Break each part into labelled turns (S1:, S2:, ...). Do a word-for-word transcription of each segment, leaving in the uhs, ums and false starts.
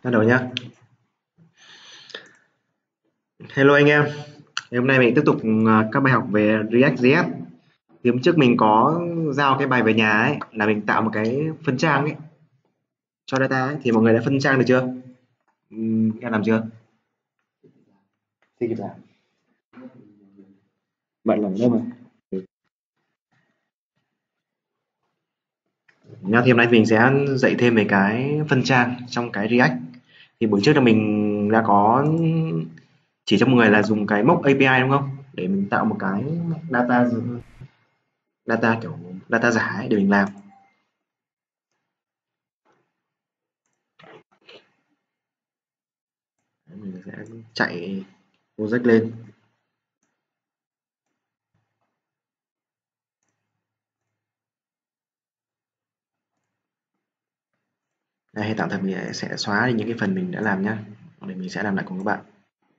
S1: Bắt đầu nhá. Hello anh em. Ngày hôm nay mình tiếp tục à, các bài học về React.js. Thì hôm trước mình có giao cái bài về nhà ấy là mình tạo một cái phân trang ấy cho data ấy. Thì mọi người đã phân trang được chưa? Ừm, em làm chưa? Chưa kịp làm. Bận làm đâu mà. Ừ. Nhá, thì hôm nay mình sẽ dạy thêm về cái phân trang trong cái React. Thì buổi trước là mình đã có chỉ cho mọi người là dùng cái mock a pê i đúng không? Để mình tạo một cái data data kiểu data giả ấy để mình làm. Mình sẽ chạy project lên. Đây, tạm thời mình sẽ xóa đi những cái phần mình đã làm nhá. Để mình sẽ làm lại cùng các bạn.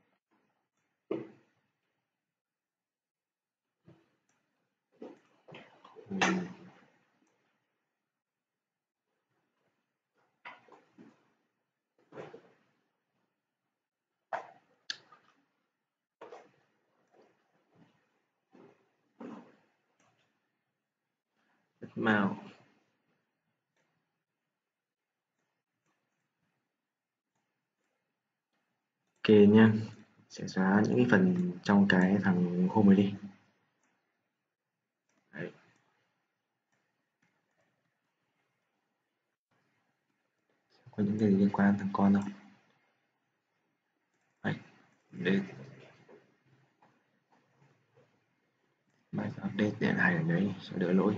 S1: Màu. Ok nhá. Sẽ xóa những cái phần trong cái thằng home này đi. Đấy. Có những cái gì liên quan thằng con không? Đấy. Để bài update để hai ở đấy cho đỡ lỗi.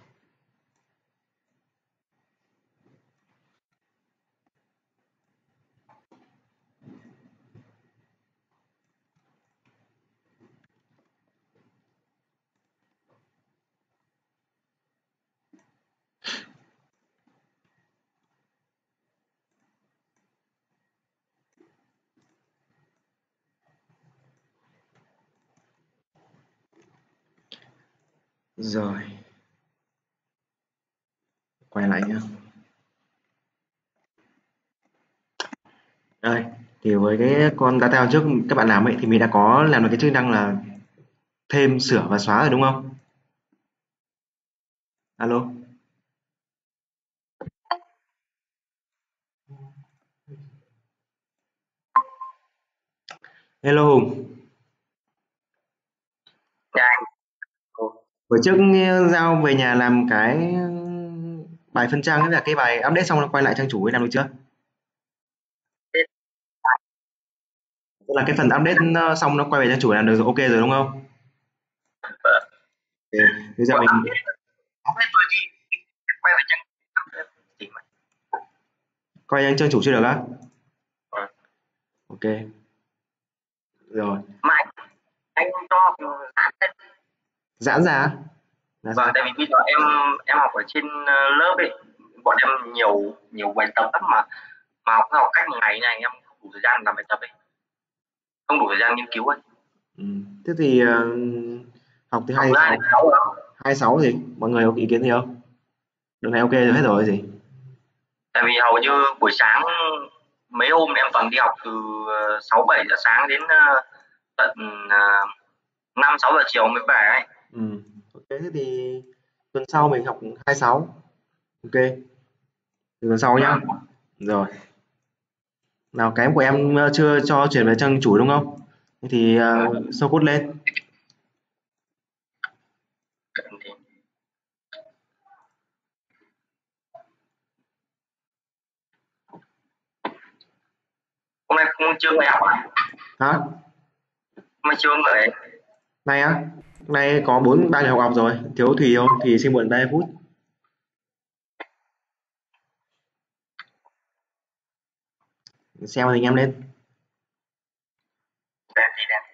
S1: Rồi, quay lại nhá. Đây, thì với cái con data trước các bạn làm ấy thì mình đã có làm được cái chức năng là thêm, sửa và xóa rồi đúng không? Alo. Hello Hùng. Bữa trước giao về nhà làm cái bài phân trang ấy là cái bài update xong nó quay lại trang chủ ấy làm được chưa? Tức là cái phần update nó xong nó quay về trang chủ làm được rồi, ok rồi đúng không? Ok. Bây giờ mình quay sang trang chủ chưa được á? Ok. Rồi. Giãn ra á? Là
S2: Vâng,
S1: sao?
S2: tại vì bây giờ em em học ở trên ờ, lớp ấy, bọn em nhiều nhiều bài tập lắm mà mà học học cách một ngày này em không đủ thời gian làm bài tập ấy, không đủ thời gian nghiên cứu ấy.
S1: Ừ. Thế thì ờ, học từ
S2: Học
S1: hai
S2: thứ hai
S1: sáu
S2: là sáu
S1: hai sáu gì? Mọi người có ý kiến gì không? Đường này ok rồi hết rồi gì?
S2: tại vì hầu như buổi sáng mấy hôm em toàn đi học từ ờ, sáu bảy giờ sáng đến ờ, tận ờ, năm sáu giờ chiều mới về ấy.
S1: Ừ. Ok thế thì tuần sau mình học hai sáu. Ok. Từ tuần sau nhá.
S2: Vâng.
S1: Rồi. Nào cái của em ờ, chưa cho chuyển về trang chủ đúng không? Thế thì uh, show code lên.
S2: Hôm nay không chưa người học à?
S1: Hả?
S2: Hôm nay chưa người.
S1: Này á, nay có bốn ba người học học rồi, thiếu Thùy không? Thùy xin mượn ba phút. Xem hình em lên.
S2: Đèn gì đèn?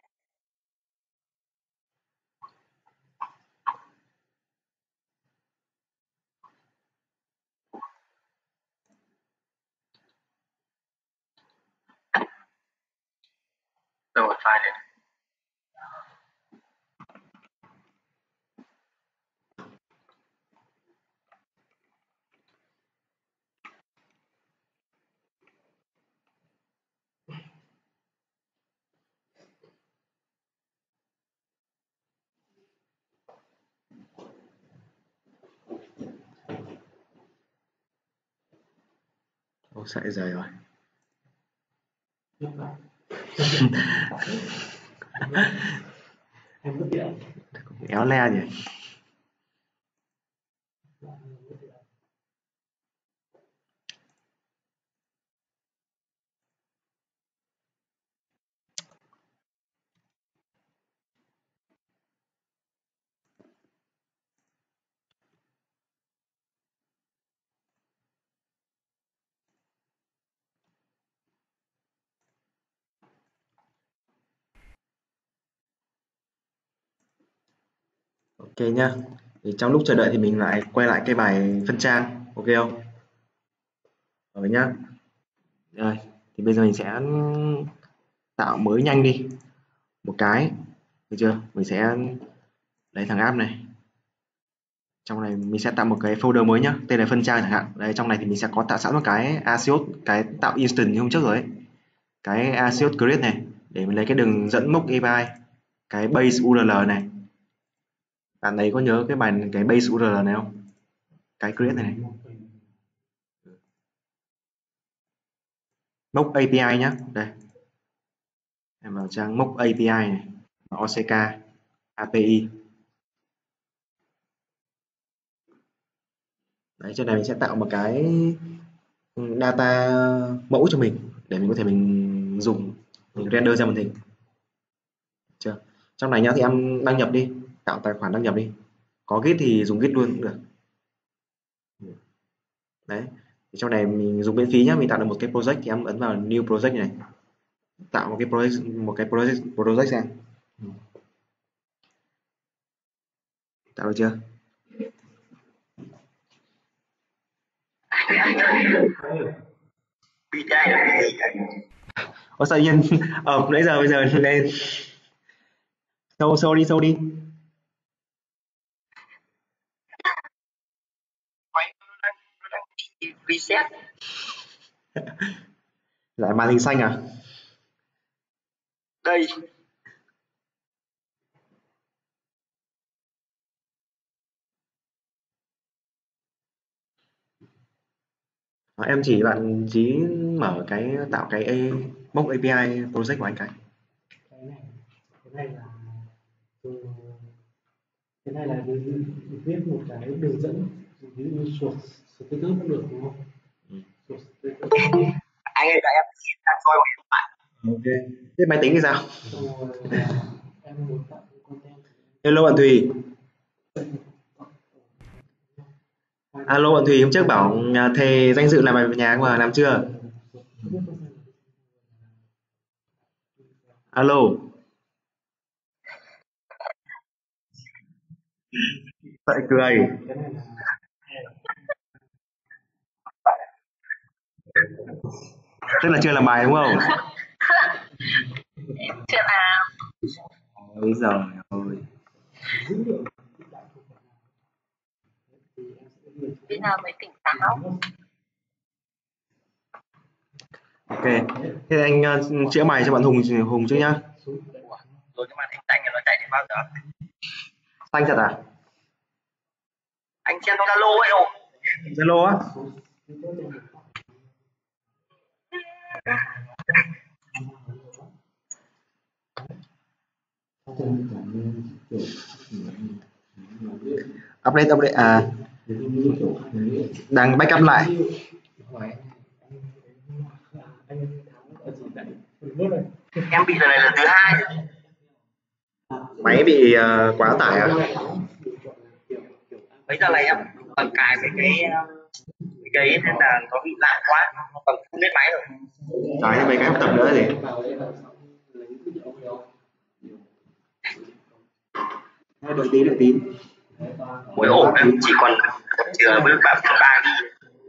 S2: Rồi file này.
S1: Ôi sợi rời rồi. Éo le nhỉ. Ok nhá. Thì trong lúc chờ đợi thì mình lại quay lại cái bài phân trang, ok không? Rồi nhá. Rồi, thì bây giờ mình sẽ tạo mới nhanh đi một cái, được chưa? Mình sẽ lấy thằng app này. Trong này mình sẽ tạo một cái folder mới nhá, tên là phân trang chẳng hạn. Đấy, trong này thì mình sẽ có tạo sẵn một cái Axios, cái tạo instant như hôm trước rồi ấy. Cái Axios Grid này để mình lấy cái đường dẫn mốc a pê i, cái base u rờ lờ này. Bạn ấy có nhớ cái bài cái base u rờ lờ này không? Cái grid này này. Mốc a pê i nhá. Đây. Em vào trang mốc a pê i này, o xê ca a pê i. Đấy, trên này mình sẽ tạo một cái data mẫu cho mình để mình có thể mình dùng mình render ra màn hình. Chưa? Trong này nhá thì em đăng nhập đi, tạo tài khoản đăng nhập đi. Có Git thì dùng Git luôn cũng được. Đấy. Thì trong này mình dùng miễn phí nhá, mình tạo được một cái project thì em ấn vào new project này. Tạo một cái project một cái project project xem. Tạo được chưa?
S2: Bị cái này là cái gì vậy?
S1: Ồ sao tự nhiên ờ nãy giờ bây giờ lên sâu sâu đi sâu đi.
S2: Quay nó đang nó đang bị reset.
S1: Lại màn hình xanh à?
S2: Đây.
S1: Ờ, em chỉ bạn Chí mở cái tạo cái A, mốc a pê i project của anh cái.
S3: Cái này cái này là ừ, cái này là viết viết một cái đường dẫn, ví dụ như source status cũng được đúng không?
S1: Ừ.
S3: Source status
S2: Anh ơi, đợi em đang coi của em bạn.
S1: Ok. Thế máy tính thì sao?
S3: xong rồi là em muốn tạo cái content.
S1: Hello bạn Thùy. Alo bạn Thùy, hôm trước bảo à, thề danh dự làm bài nhà mà làm chưa? Alo. Vậy cười.
S3: Cái này là
S1: Tức là chưa làm bài đúng không?
S4: Chưa làm.
S1: Ôi giời ơi.
S3: dữ liệu
S4: Bây giờ mới tỉnh táo.
S1: Ok. Thế anh uh, chữa bài cho bạn Hùng Hùng trước nhá.
S2: Rồi cái màn hình xanh này nó chạy đến bao giờ?
S1: Xanh thật à?
S2: Anh xem Zalo ấy đâu?
S1: Zalo á? Update update à, đang backup lại.
S2: Em bị lần này lần thứ hai.
S1: Máy bị uh, quá tải à?
S2: Bây giờ này em còn cài với cái cái đấy nên là nó bị lạ quá, nó còn full lên máy rồi.
S1: Đấy, mấy cái học tập nữa gì? Đợi tí đợi tí.
S2: Mỗi ổ em chỉ còn chừa với ba phần ba đi.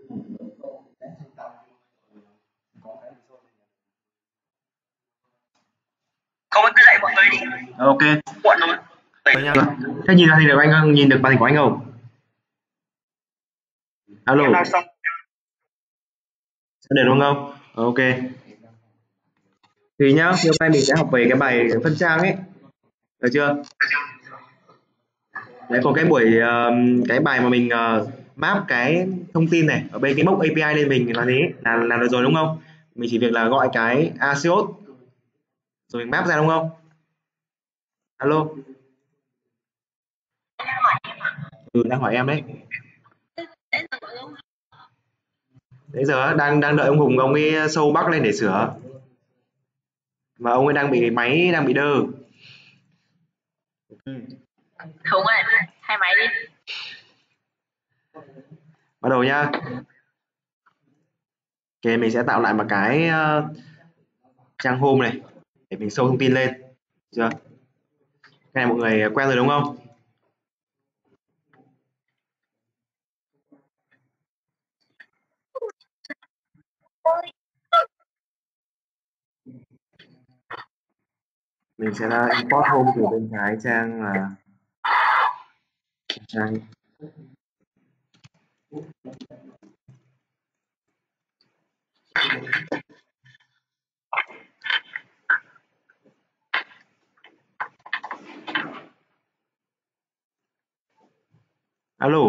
S2: Không, anh cứ dạy mọi người đi.
S1: Ok.
S2: Muộn rồi.
S1: Thế nhìn ra thì được anh không? Nhìn được màn hình của anh không? Alo.
S2: Em đang xong.
S1: Sẽ được đúng không? Ok. Thì nhá, hôm nay mình sẽ học về cái bài phân trang ấy. Được chưa? Đấy, còn cái buổi uh, cái bài mà mình uh, map cái thông tin này ở bên cái mốc a pê i lên mình là thế là làm được rồi đúng không? Mình chỉ việc là gọi cái Axios rồi mình map ra đúng không? Alo, ừ đang hỏi em đấy. Bây giờ đang đang đợi ông Hùng ông ấy sâu bắc lên để sửa mà ông ấy đang bị máy đang bị đơ.
S4: Hùng ơi, hai máy đi.
S1: Bắt đầu nhá. Ok, mình sẽ tạo lại một cái uh, trang home này để mình sâu thông tin lên. Được chưa? Cái này mọi người quen rồi đúng không? Mình sẽ là import home từ bên cái trang là trang alo.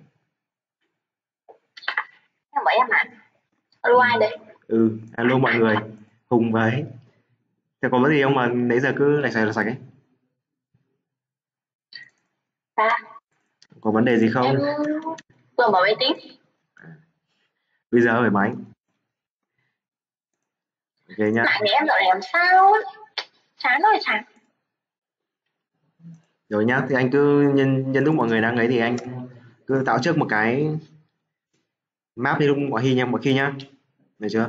S4: Em bảo em à? Alo ai đấy?
S1: Ừ, alo mọi người. Hùng với. Thế có vấn gì không mà nãy giờ cứ lạch sạch lạch sạch ấy?
S4: À,
S1: Có vấn đề gì không?
S4: em vừa mở máy tính.
S1: Bây giờ phải máy. Ok nhá.
S4: Mạng này em dạo này làm sao á? Chán rồi chán.
S1: Rồi nhá, thì anh cứ nhân nhân lúc mọi người đang ấy thì anh cứ tạo trước một cái map đi lúc mọi khi nha, mọi khi nhá. Được chưa?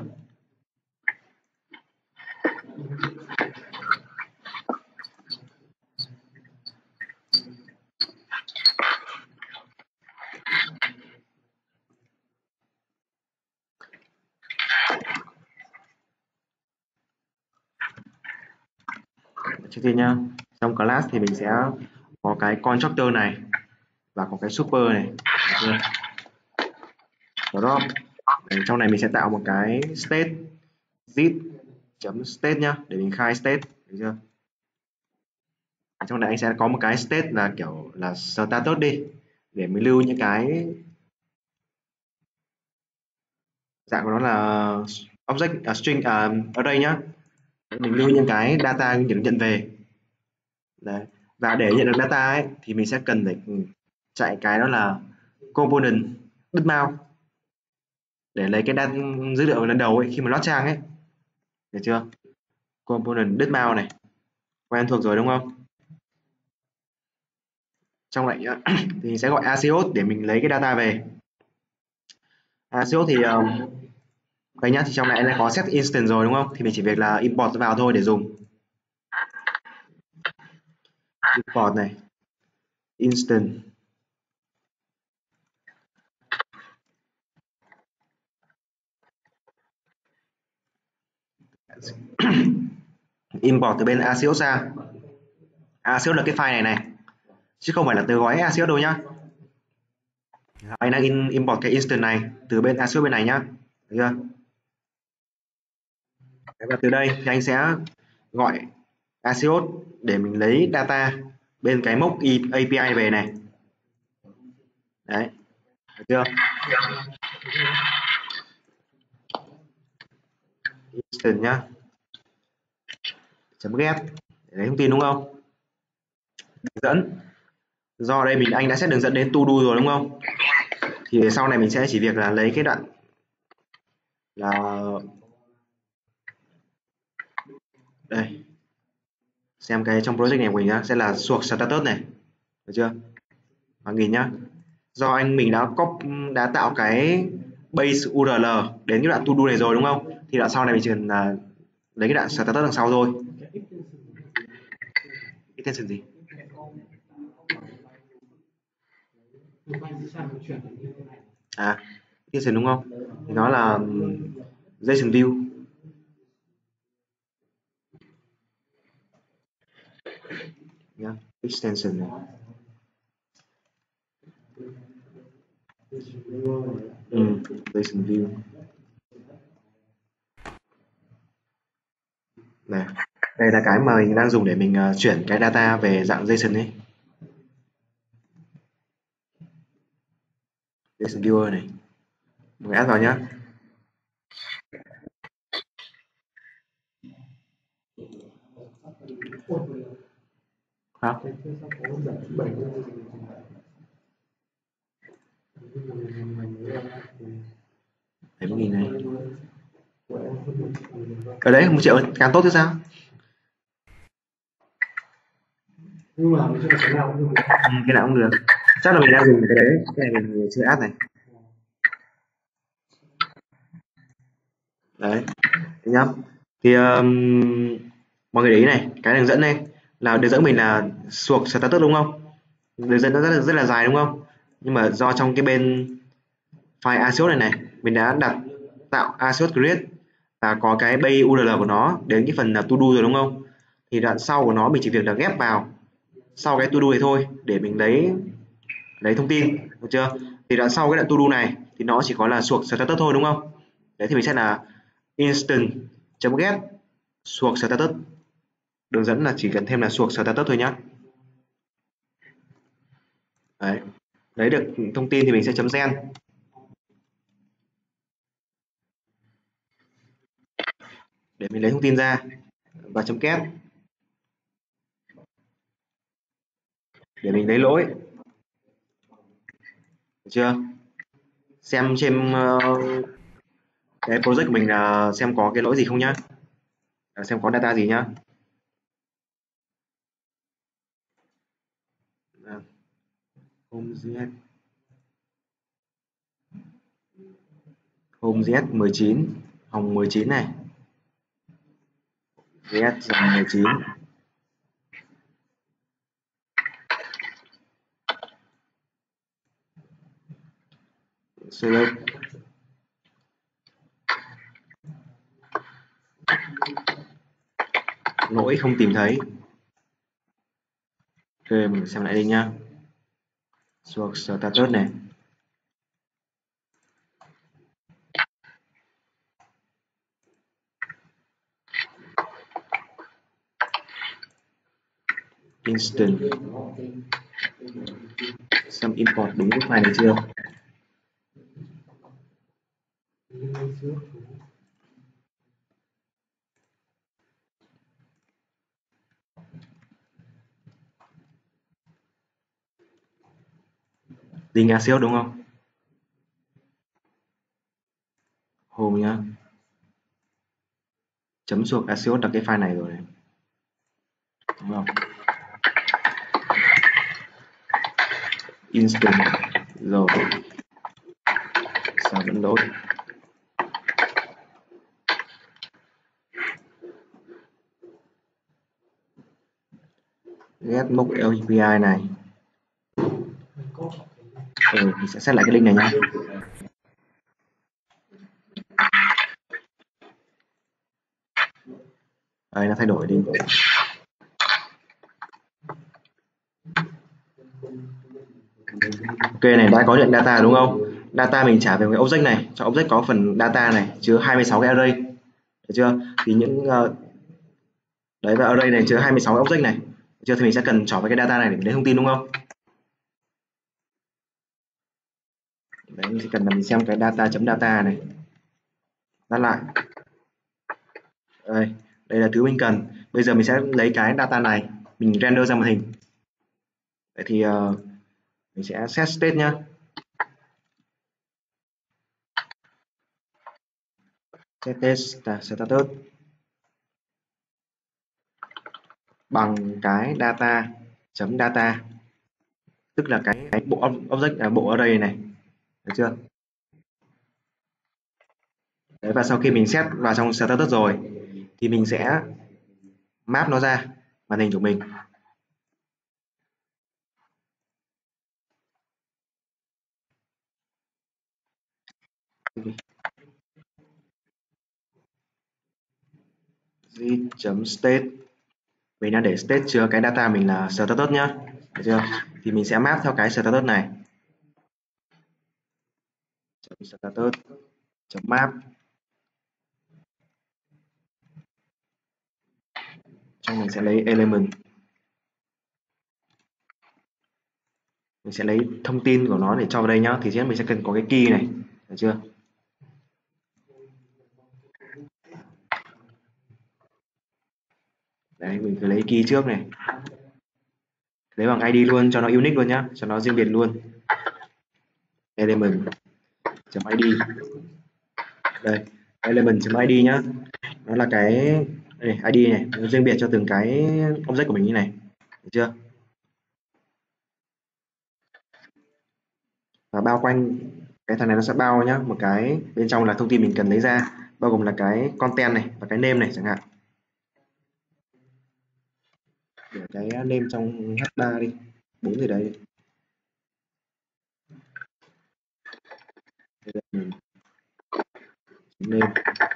S1: Trước tiên nhá, trong class thì mình sẽ có cái constructor này và có cái super này. Được chưa? Đó đó. Đấy, trong này mình sẽ tạo một cái state zip chấm state nhá để mình khai state, được chưa? Trong này anh sẽ có một cái state là kiểu là status đi để mình lưu những cái dạng của nó là object à, string à, ở đây nhá. Mình lưu những cái data những nhận về. Đấy. Và để nhận được data ấy thì mình sẽ cần phải chạy cái đó là component đứt mount để lấy cái data, dữ liệu lần đầu ấy khi mà load trang ấy, được chưa? Component đứt mount này quen thuộc rồi đúng không? Trong này nhá, thì mình sẽ gọi Axios để mình lấy cái data về. Axios thì um, đây nhá, thì trong này anh đã có set instance rồi đúng không? Thì mình chỉ việc là import vào thôi để dùng. Import này, instance import từ bên Axios ra. Axios là cái file này này chứ không phải là từ gói Axios đâu nhá. Anh đang in, import cái instance này từ bên Axios bên này nhá, được chưa? Và từ đây thì anh sẽ gọi Axios để mình lấy data bên cái mốc a pê i về này. Đấy, được chưa? Instance nhá, chấm get để lấy thông tin đúng không? Đường dẫn, do đây mình anh đã set đường dẫn đến to do rồi đúng không? Thì sau này mình sẽ chỉ việc là lấy cái đoạn là đây, xem cái trong project này của mình nhá, sẽ là suộc status này, được chưa? Và nghìn nhá, do anh mình đã copy đã tạo cái base u rờ lờ đến cái đoạn to do này rồi đúng không? Thì đoạn sau này mình chỉ cần là lấy cái đoạn status đằng sau thôi. Extension gì? À, extension đúng không? Thì nó là JSON view. Nhá, extension này. Ừ, JSON view. Này, đây là cái mà mình đang dùng để mình uh, chuyển cái data về dạng JSON ấy. Test viewer này, mình add vào nhá. Hả? bảy mươi nghìn này. Ở đấy một triệu càng tốt chứ sao?
S3: Nhưng mà mình chưa cái nào cũng được.
S1: Ừ, cái nào cũng được. Chắc là mình đang dùng cái đấy, cái này mình chưa add này. Đấy, thế nhá. Thì um, mọi người để ý này, cái đường dẫn này là đường dẫn mình là suộc status đúng không? Đường dẫn nó rất là rất là dài đúng không? Nhưng mà do trong cái bên file Asios này này, mình đã đặt tạo Asios create và có cái base u rờ lờ của nó đến cái phần là to do rồi đúng không? Thì đoạn sau của nó mình chỉ việc là ghép vào sau cái to do này thôi để mình lấy lấy thông tin, được chưa? Thì đoạn sau cái đoạn to do này thì nó chỉ có là suộc status thôi đúng không? Đấy thì mình sẽ là instant.get suộc status. Đường dẫn là chỉ cần thêm là suộc status thôi nhá. Đấy. Lấy được thông tin thì mình sẽ chấm gen. Để mình lấy thông tin ra và chấm kết. Để mình lấy lỗi. Được chưa? Xem trên uh, cái project của mình là xem có cái lỗi gì không nhá. À, xem có data gì nhá. HomeJS HomeJS mười chín, hồng mười chín này. js dòng mười chín. Select. Lỗi không tìm thấy. Ok, mình xem lại đi nhá. Suộc status này. Instant. Xem import đúng cái file này chưa? Link Asios đúng không? Home nhá. Chấm suộc Asios là cái file này rồi này. Đúng không? Instant. Rồi. Sao vẫn lỗi? Get mock a pê i này. Ừ, mình sẽ set lại cái link này nhá. Đây, nó thay đổi đi. Ok này, đã có nhận data đúng không? Data mình trả về cái object này, cho object có phần data này chứa hai mươi sáu cái array. Được chưa? Thì những uh, đấy và array này chứa hai mươi sáu cái object này. Được chưa? Thì mình sẽ cần trỏ vào cái data này để lấy thông tin đúng không? Đấy, mình sẽ cần là mình xem cái data.data này. Dắt lại. Đây, đây là thứ mình cần. Bây giờ mình sẽ lấy cái data này, mình render ra màn hình. Vậy thì uh, mình sẽ set state nhá. Set state status bằng cái data chấm data, tức là cái, cái bộ object là bộ array này, được chưa? Đấy, và sau khi mình set vào trong status rồi thì mình sẽ map nó ra màn hình của mình. Git.state mình đã để state chứa cái data mình là status nhá, được chưa? Thì mình sẽ map theo cái status này. Status map trong mình sẽ lấy element, được mình sẽ lấy thông tin của nó để cho vào đây nhá. Thì trước mình sẽ cần có cái key này, được chưa? Đấy, mình cứ lấy key trước này, lấy bằng i đê luôn cho nó unique luôn nhá, cho nó riêng biệt luôn. Element chấm id, đây element chấm id nhá, nó là cái đây, i đê này, nó riêng biệt cho từng cái object của mình như này, được chưa? Và bao quanh cái thằng này nó sẽ bao nhá, một cái bên trong là thông tin mình cần lấy ra, bao gồm là cái content này và cái name này chẳng hạn. Để cái name trong h ba đi, bốn gì đấy. Name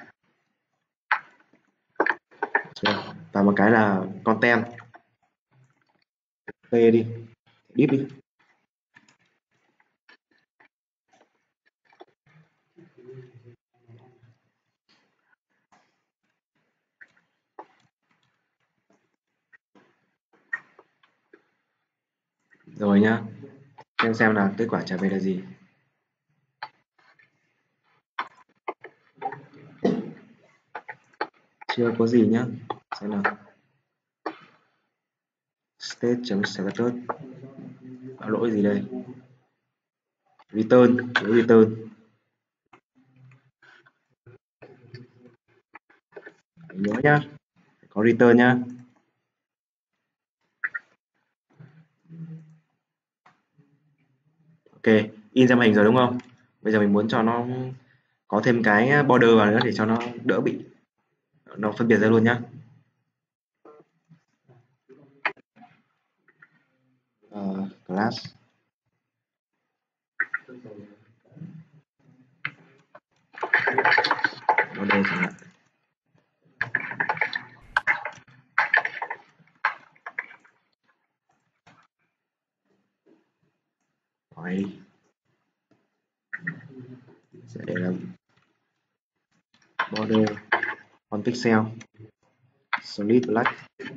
S1: và một cái là content, p đi, deep đi. Rồi nhá, xem xem là kết quả trả về là gì. Chưa có gì nhá, xem nào. State.status báo lỗi gì đây? Return, return. Nhớ nhá, có return nhá. Ok, in ra màn hình rồi đúng không? Bây giờ mình muốn cho nó có thêm cái border vào nữa để cho nó đỡ bị nó phân biệt ra luôn nhá. Uh, class border chẳng hạn. Hỏi đi. Sẽ để là border on pixel solid black.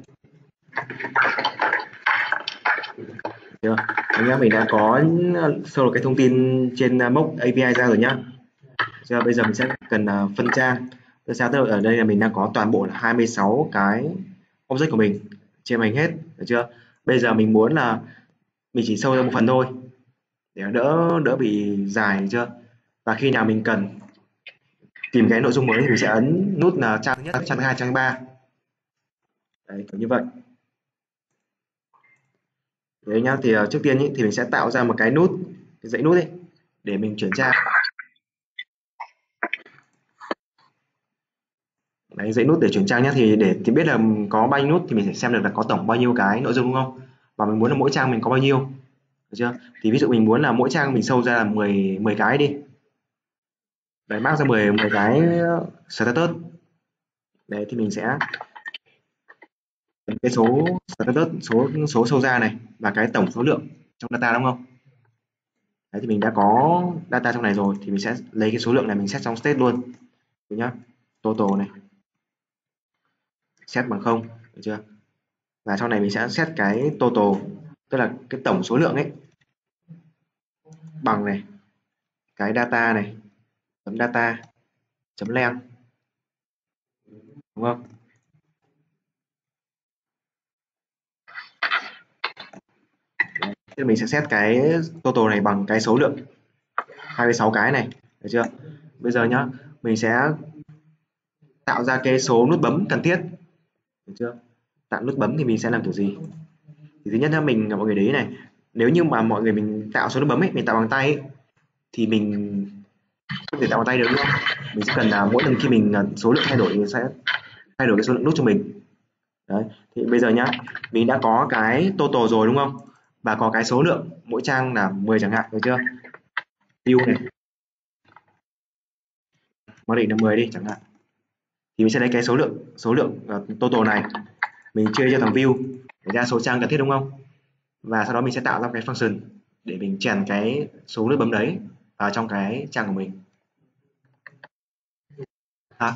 S1: Chưa? Anh nhá, mình đã có sơ lược cái thông tin trên mock a pê i ra rồi nhá. Chưa? Bây giờ mình sẽ cần uh, phân trang. Tại sao? Tức là ở đây là mình đang có toàn bộ là hai mươi sáu cái object của mình trên màn hình hết, được chưa? Bây giờ mình muốn là mình chỉ sâu ra một phần thôi để đỡ đỡ bị dài, được chưa? Và khi nào mình cần tìm cái nội dung mới thì mình sẽ ấn nút là trang thứ nhất, trang thứ hai, trang thứ ba. Đấy, kiểu như vậy. Đấy nhá, thì uh, trước tiên ý, thì mình sẽ tạo ra một cái nút, cái dãy nút ấy để mình chuyển trang. Đấy, dãy nút để chuyển trang nhé, thì để thì biết là có bao nhiêu nút thì mình sẽ xem được là có tổng bao nhiêu cái nội dung đúng không? Và mình muốn là mỗi trang mình có bao nhiêu, được chưa? Thì ví dụ mình muốn là mỗi trang mình sâu ra là mười mười cái đi. Đấy, mark ra mười mười cái status. Đấy thì mình sẽ cái số status, số số sâu ra này và cái tổng số lượng trong data đúng không? Đấy thì mình đã có data trong này rồi thì mình sẽ lấy cái số lượng này mình set trong state luôn. Được nhá. Total này. Set bằng không, được chưa? Và sau này mình sẽ set cái total, tức là cái tổng số lượng ấy bằng này cái data này chấm data chấm length, đúng không? Đấy. Thì mình sẽ set cái total này bằng cái số lượng hai mươi sáu cái này, được chưa? Bây giờ nhá, mình sẽ tạo ra cái số nút bấm cần thiết, được chưa? Tạo nút bấm thì mình sẽ làm kiểu gì? Thì thứ nhất là mình mọi người để ý này, nếu như mà mọi người mình tạo số nút bấm ấy, mình tạo bằng tay ấy, thì mình không thể tạo bằng tay được đúng không? Mình sẽ cần là mỗi lần khi mình số lượng thay đổi thì sẽ thay đổi cái số lượng nút cho mình. Đấy, thì bây giờ nhá, mình đã có cái total rồi đúng không? Và có cái số lượng mỗi trang là mười chẳng hạn, được chưa? View này, mặc định là mười đi chẳng hạn. Thì mình sẽ lấy cái số lượng số lượng uh, total này, mình chia cho thằng view để ra số trang cần thiết đúng không? Và sau đó mình sẽ tạo ra cái function để mình chèn cái số nút bấm đấy vào trong cái trang của mình. Hả?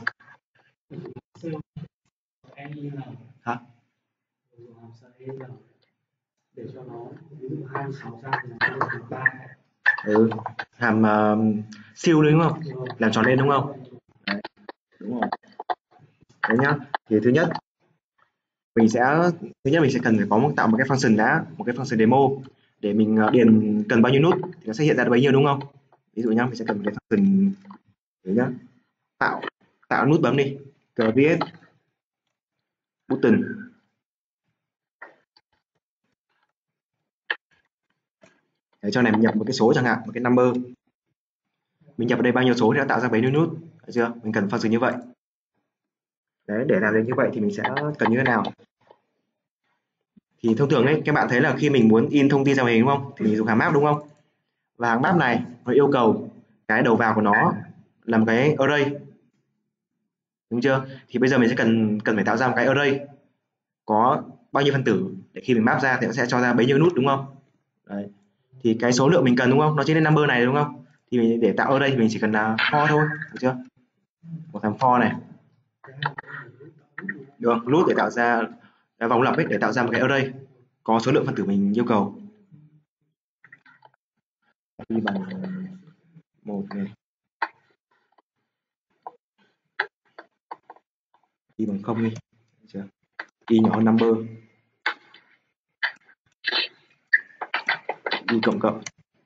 S1: Hả?
S3: để cho nó ví dụ hai mươi sáu trang thì nó được một ba.
S1: Ừ, hàm uh, siêu đúng không,
S3: Đúng rồi.
S1: làm tròn lên đúng không? Đấy, đúng rồi. Đấy nhá, thì thứ nhất mình sẽ thứ nhất mình sẽ cần phải có một tạo một cái function đã, một cái function demo để mình uh, điền cần bao nhiêu nút thì nó sẽ hiện ra được bấy nhiêu đúng không? Ví dụ nhá, mình sẽ cần một cái function đấy nhá, tạo tạo nút bấm đi, create button. Để cho này mình nhập một cái số chẳng hạn, một cái number. Mình nhập vào đây bao nhiêu số thì nó tạo ra bấy nhiêu nút, được chưa? Mình cần function như vậy. Đấy, để làm được như vậy thì mình sẽ cần như thế nào? Thì thông thường ấy, các bạn thấy là khi mình muốn in thông tin ra màn hình đúng không? Thì mình dùng hàm map đúng không? Và hàm map này nó yêu cầu cái đầu vào của nó là một cái array. Đúng chưa? Thì bây giờ mình sẽ cần cần phải tạo ra một cái array có bao nhiêu phân tử để khi mình map ra thì nó sẽ cho ra bấy nhiêu nút đúng không? Đấy. Thì cái số lượng mình cần đúng không? Nó chính là number này đúng không? Thì mình, để tạo array thì mình chỉ cần là for thôi, được chưa? Một thằng for này. Được, nút để tạo ra vòng lặp ấy, để tạo ra một cái array có số lượng phân tử mình yêu cầu. Y bằng một này, y bằng không đi, được chưa? Y nhỏ hơn number, y cộng cộng.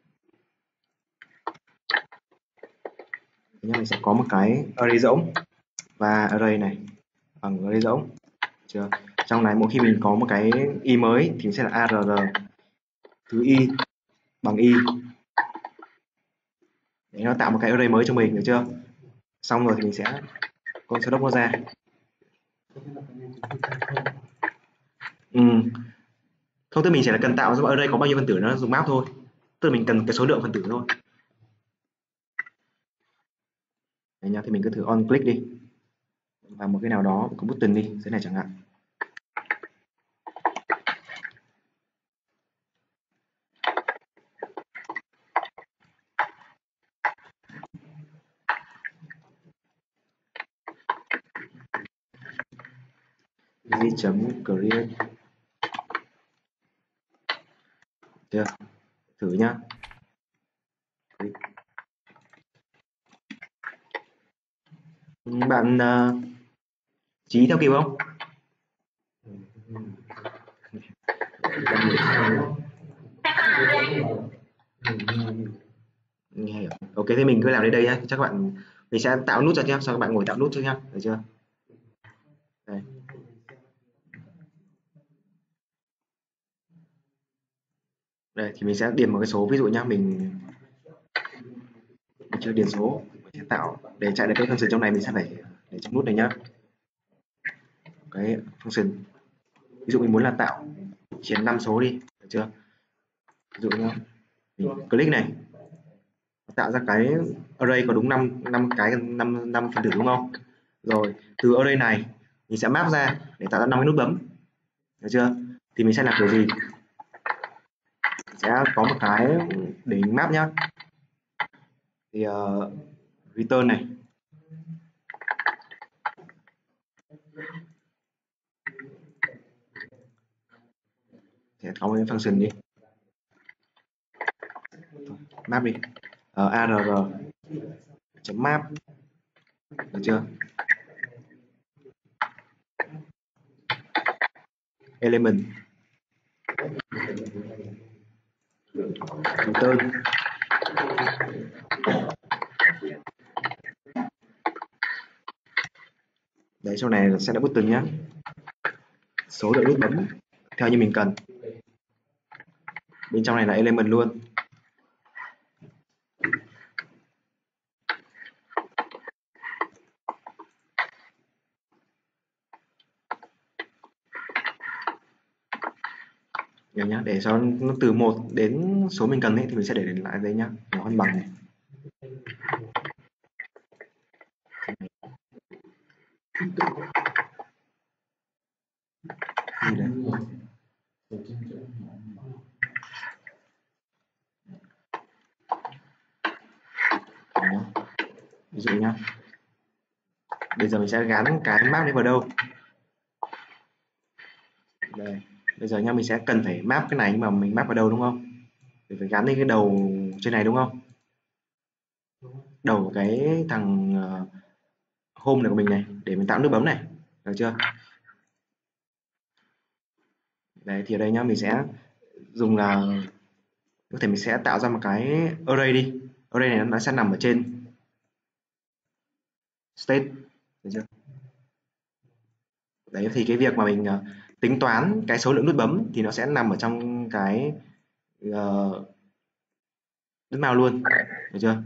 S1: Thế mình sẽ có một cái array rỗng và array này bằng array rỗng, được chưa? Trong này mỗi khi mình có một cái y mới thì sẽ là arr thứ y bằng y để nó tạo một cái array mới cho mình, được chưa? Xong rồi thì mình sẽ con số đốc nó ra. Ừ. Không, tức mình chỉ là cần tạo ra array có bao nhiêu phân tử nó dùng map thôi, tức là mình cần cái số lượng phân tử thôi. Đấy nhá, thì mình cứ thử on click đi vào một cái nào đó, có button đi, dưới này chẳng hạn. g.create chưa, thử nhá. Bạn uh, Trí theo kịp không? Nghe hiểu. Ok, thế mình cứ làm đến đây nhé. Chắc các bạn mình sẽ tạo nút cho nhé, sau các bạn ngồi tạo nút trước nhá, được chưa? Đây. Đây thì mình sẽ điền một cái số, ví dụ nhá, mình mình chưa điền số, mình sẽ tạo để chạy được cái function trong này mình sẽ phải để trong nút này nhá. Cái function ví dụ mình muốn là tạo chiến năm số đi, được chưa? Ví dụ nhá, mình click này, tạo ra cái array có đúng năm năm cái năm năm phân tử đúng không? Rồi từ array này mình sẽ map ra để tạo ra năm cái nút bấm, được chưa? Thì mình sẽ làm kiểu gì? Sẽ có một cái để mình map nhá. Thì uh, return này, sẽ có một cái function đi, map đi, uh, arr chấm map, được chưa? Element return. Đấy, sau này sẽ là button nhé, số lượng nút bấm theo như mình cần. Bên trong này là element luôn. Đây nhá, để cho nó từ một đến số mình cần ấy, thì mình sẽ để lại đây nhá, nhỏ hơn bằng này. Gì đấy? Đó. Ví dụ nhá, bây giờ mình sẽ gắn cái map đấy vào đâu? Đây, Bây giờ nha, mình sẽ cần phải map cái này, nhưng mà mình map vào đâu đúng không? Mình phải gắn lên cái đầu trên này đúng không? Đầu của cái thằng uh, home này của mình này, để mình tạo nút bấm này, được chưa? Đấy, thì ở đây nhá, mình sẽ dùng là có thể mình sẽ tạo ra một cái array đi. Array này nó sẽ nằm ở trên state, được chưa? Đấy, thì cái việc mà mình uh, tính toán cái số lượng nút bấm thì nó sẽ nằm ở trong cái uh, đất màu luôn, được chưa?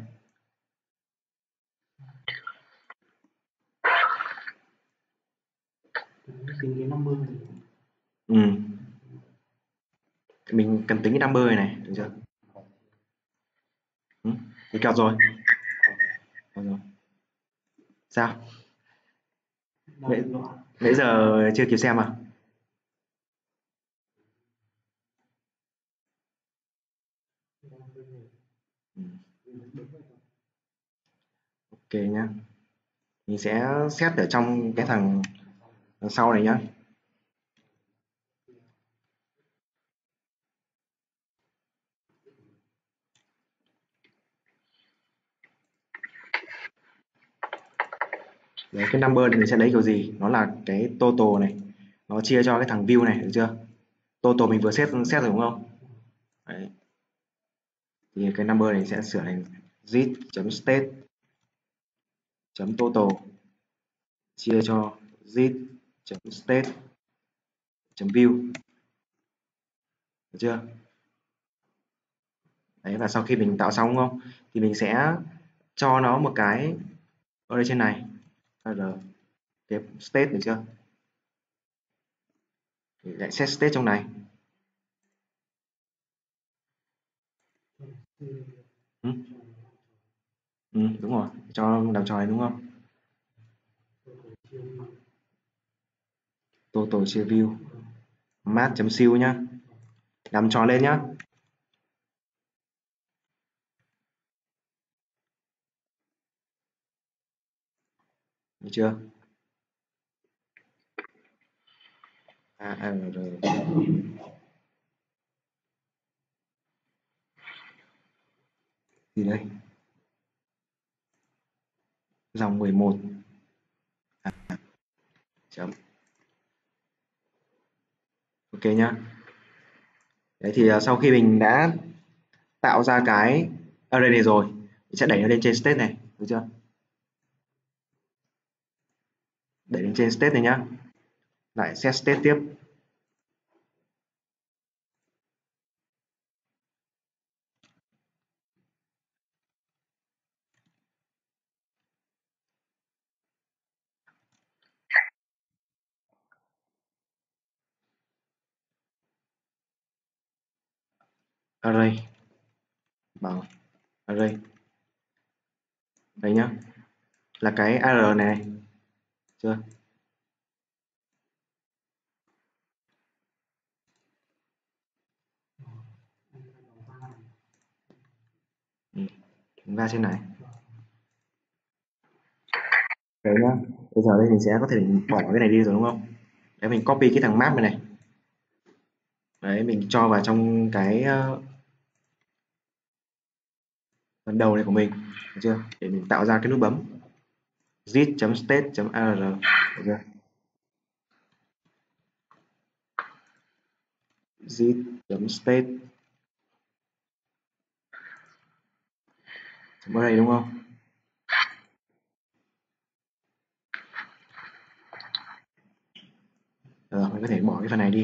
S3: Tính cái number này.
S1: Ừ. Mình cần tính cái number này này, được chưa? Ừ. Thì kẹt rồi. Được rồi. Sao? Nãy, nãy giờ chưa kịp xem à? Ừ. Ok nhá. Mình sẽ set ở trong cái thằng đằng sau này nhá. Đấy, cái number này mình sẽ lấy kiểu gì? Nó là cái total này. Nó chia cho cái thằng view này, được chưa? Total mình vừa set set rồi đúng không? Đấy. Thì cái number này sẽ sửa thành zip.state total chia cho zip.state view, được chưa? Đấy, và sau khi mình tạo xong đúng không? Thì mình sẽ cho nó một cái ở đây trên này, là cái state, được chưa? Thì lại set state trong này. Ừ. Ừ, đúng rồi, cho làm trò này đúng không? Total chia view math.siêu nhá, làm tròn lên nhá. Được chưa? A R gì đây? Dòng mười một. À, chấm. Ok nhá. Đấy thì uh, sau khi mình đã tạo ra cái array này rồi, mình sẽ đẩy nó lên trên state này, được chưa? Đẩy lên trên state này nhá. Lại set state tiếp. Array bằng array. Đấy nhá. Là cái ar này, này. Chưa? Ừ. Ra trên này. Đấy nhá. Bây giờ đây mình sẽ có thể bỏ cái này đi rồi đúng không? Đấy, mình copy cái thằng map này này. Đấy, mình cho vào trong cái uh, phần đầu này của mình, được chưa? Để mình tạo ra cái nút bấm zip.state.ar, được chưa? zip.state array đúng không? Rồi, mình có thể bỏ cái phần này đi.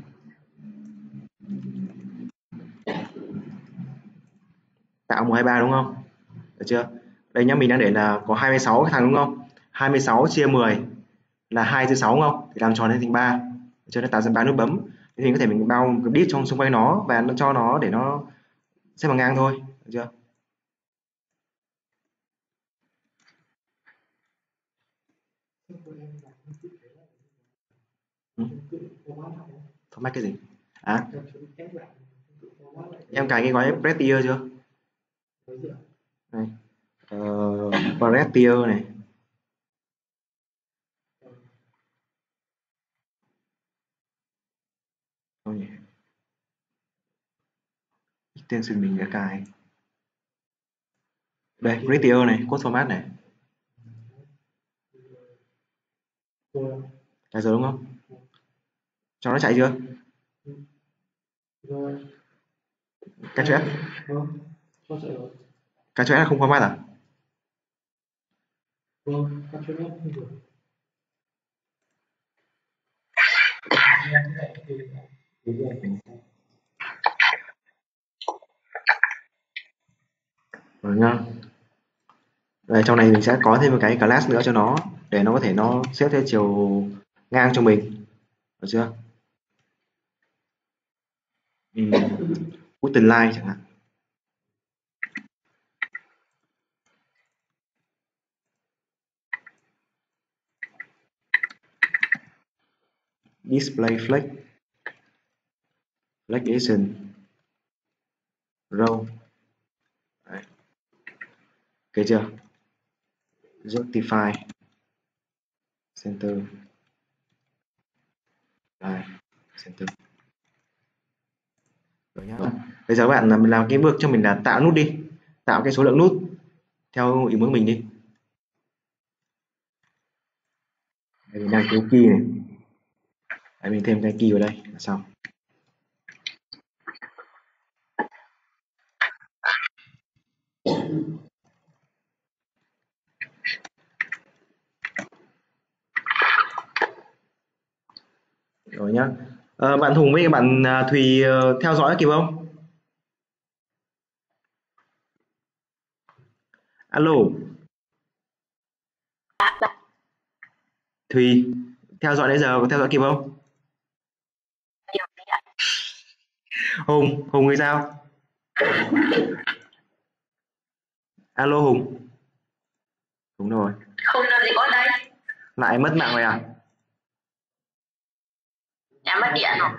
S1: Tạo một hai ba đúng không? Được chưa? Đây nhá, mình đang để là có hai mươi sáu cái thằng đúng không? hai mươi sáu chia mười là hai chia sáu đúng không? Thì làm tròn lên thành ba. Cho nên tạo ra ba nút bấm. Thì mình có thể mình bao một cái div trong xung quanh nó và nó cho nó để nó xếp bằng ngang thôi, được chưa? Ừ. Format cái gì? À, em cài cái gói Prettier chưa? Này. Ờ, Prettier này. extension mình đã cài đây, prettier này, code format này,
S3: Rồi,
S1: cài rồi đúng không? Cho nó chạy chưa?
S3: rồi.
S1: Cài cho S,
S3: Vâng, cho chạy rồi.
S1: cài cho S là không format à?
S3: Vâng, các chỗ không được.
S1: Rồi nhá. Đây, trong này mình sẽ có thêm một cái class nữa cho nó để nó có thể nó xếp theo chiều ngang cho mình, được chưa? Ừ. Button line chẳng hạn. Display flex, flexion, row. Đấy. Ok chưa? Justify, center, đây, center. Rồi nhá. Bây giờ các bạn làm, làm cái bước cho mình là tạo nút đi, tạo cái số lượng nút theo ý muốn của mình đi. Đây, mình đang thiếu key này. Đấy, mình thêm cái key vào đây là xong. Rồi nhá. Ờ, bạn Hùng với bạn à, Thùy uh, theo dõi kịp không? Alo.
S4: Dạ, dạ.
S1: Thùy theo dõi đến giờ có theo dõi kịp không?
S4: Điều gì ạ?
S1: Hùng, Hùng thì sao? Alo Hùng. Đúng rồi.
S4: Không làm gì có đây.
S1: Lại mất mạng rồi à?
S4: Nhà mất điện rồi.